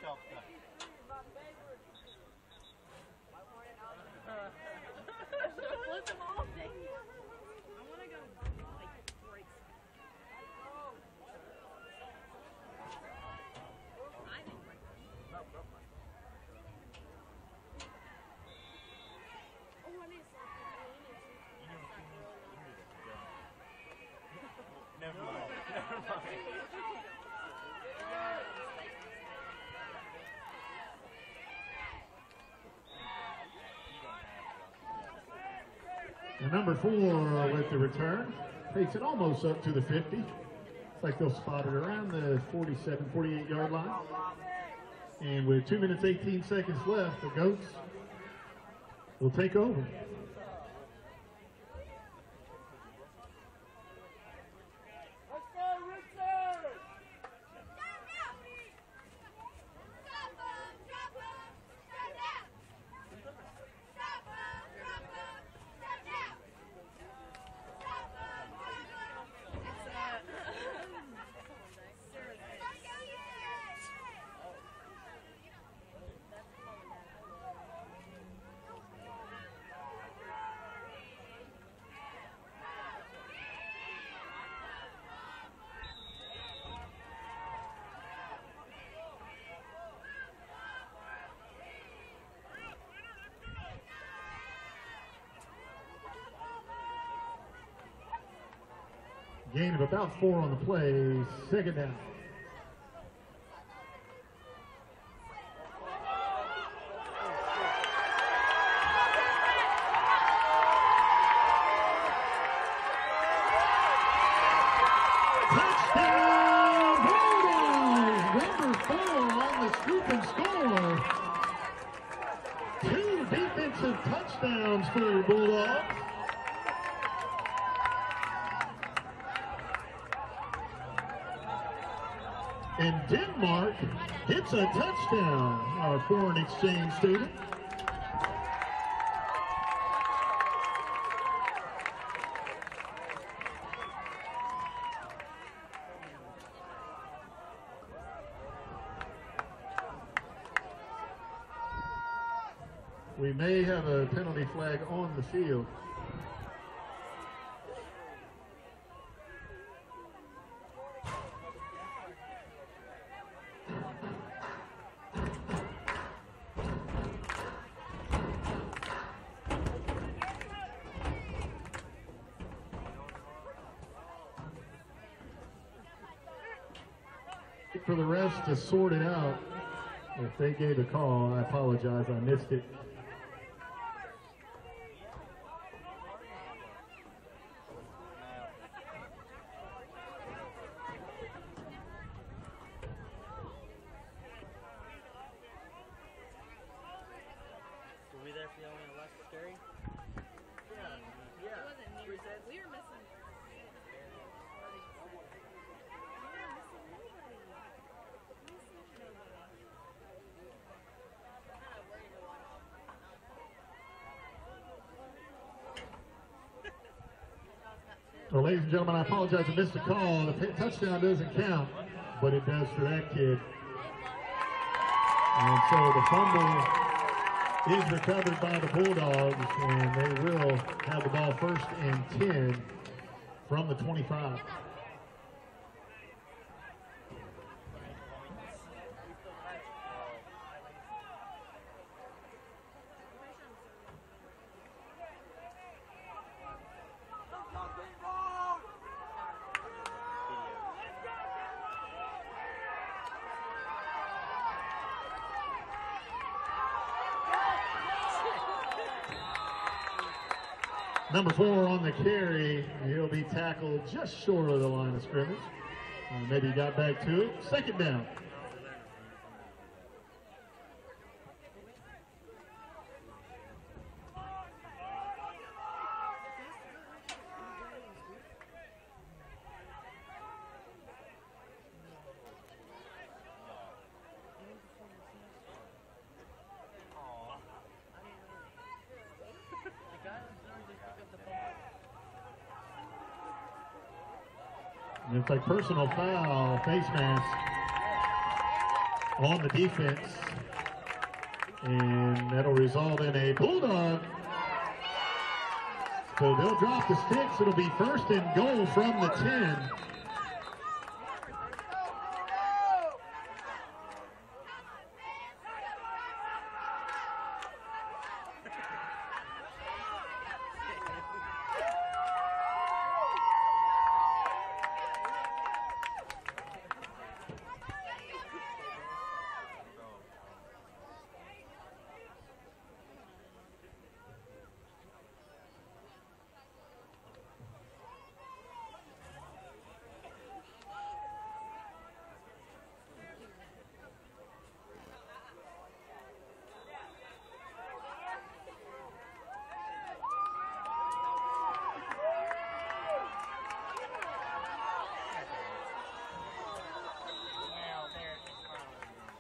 all stuff. Flip them all, dang it. I want to go, like, break I think break Oh, I need to stop Never mind. Never mind. And number 4 with the return takes it almost up to the 50. It's like they'll spot it around the 47, 48-yard line. And with 2 minutes, 18 seconds left, the Goats will take over. Gain of about 4 on the play, second down. Touchdown, Bulldogs! Number 4 on the scoop and score. 2 defensive touchdowns for the Bulldogs. And Denmark hits a touchdown, our foreign exchange student. We may have a penalty flag on the field. For the rest to sort it out, if they gave a call, I apologize, I missed it. Were we there for the only less scary? It wasn't near that. We were missing. Well, ladies and gentlemen, I apologize, I missed the call. The touchdown doesn't count, but it does for that kid. And so the fumble is recovered by the Bulldogs, and they will have the ball 1st and 10 from the 25. Number 4 on the carry, he'll be tackled just short of the line of scrimmage. Maybe he got back to it. Second down. And it's like personal foul, face mask on the defense. And that'll result in a Bulldog. So they'll drop the sticks. It'll be 1st and goal from the 10. Now they're just throwing.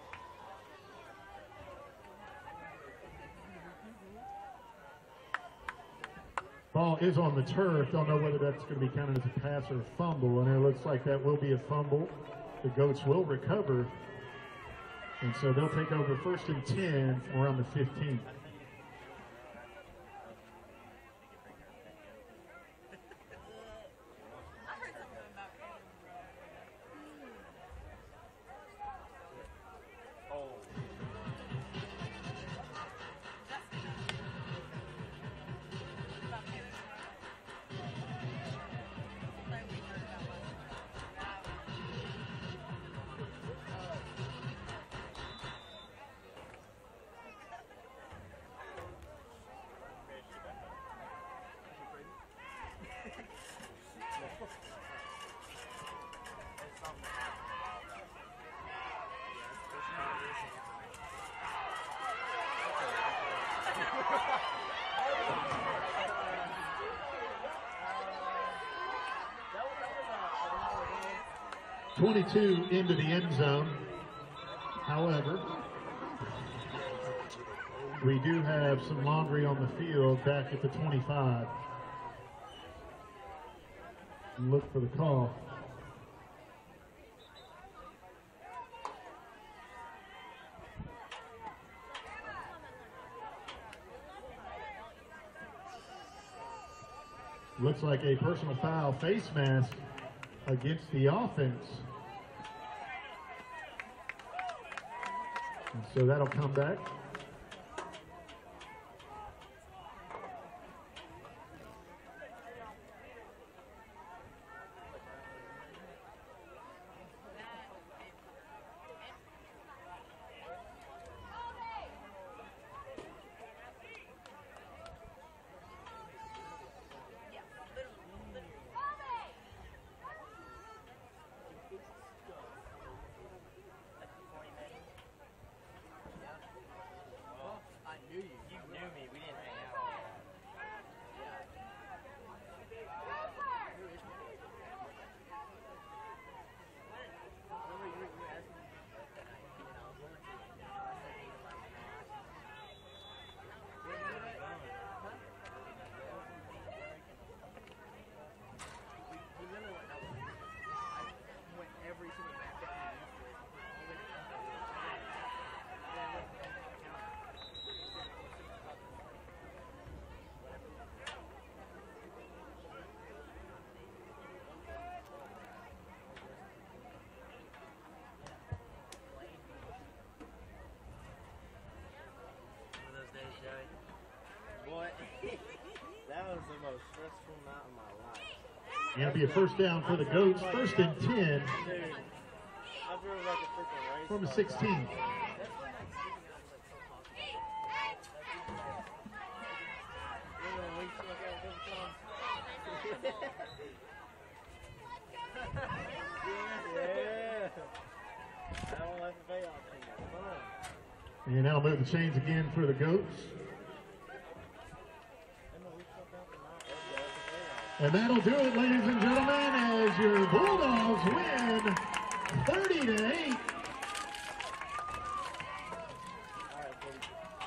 Ball is on the turf. Don't know whether that's going to be counted as a pass or a fumble. And it looks like that will be a fumble. The Goats will recover. And so they'll take over 1st and 10 around the 15. That 22 into the end zone. However, we do have some laundry on the field back at the 25. And look for the call. Looks like a personal foul face mask against the offense. And so that'll come back. Boy, that was the most stressful night of my life. It'll be a first down for the Goats. 1st and 10 Dude, I drove like a freaking race from the car. 16. That's when that Remember when we snuck out a couple times? Yeah. I don't like the payoff thing. It's fun. And that'll move the chains again for the Goats. Remember we snuck out the night? Yeah, that's the payoff. And that'll do it, ladies and gentlemen, as your Bulldogs win 30-8. Alright, buddy.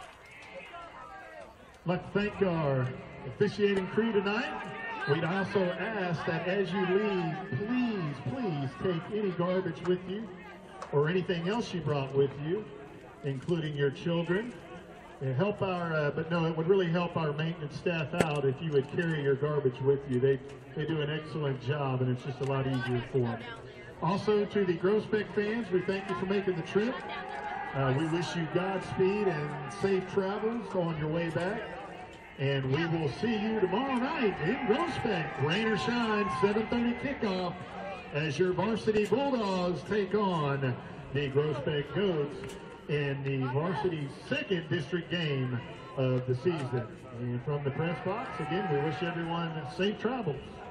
I'd like to thank our officiating crew tonight. We'd also ask that as you leave, please take any garbage with you. or anything else you brought with you, including your children. Help our, but no, it would really help our maintenance staff out if you would carry your garbage with you. They do an excellent job, and it's just a lot easier for them. Also, to the Groesbeck fans, we thank you for making the trip. We wish you Godspeed and safe travels on your way back. And we will see you tomorrow night in Groesbeck. Rain or shine, 7:30 kickoff as your varsity Bulldogs take on the Groesbeck Goats in the varsity second district game of the season. And from the press box, again, we wish everyone safe travels.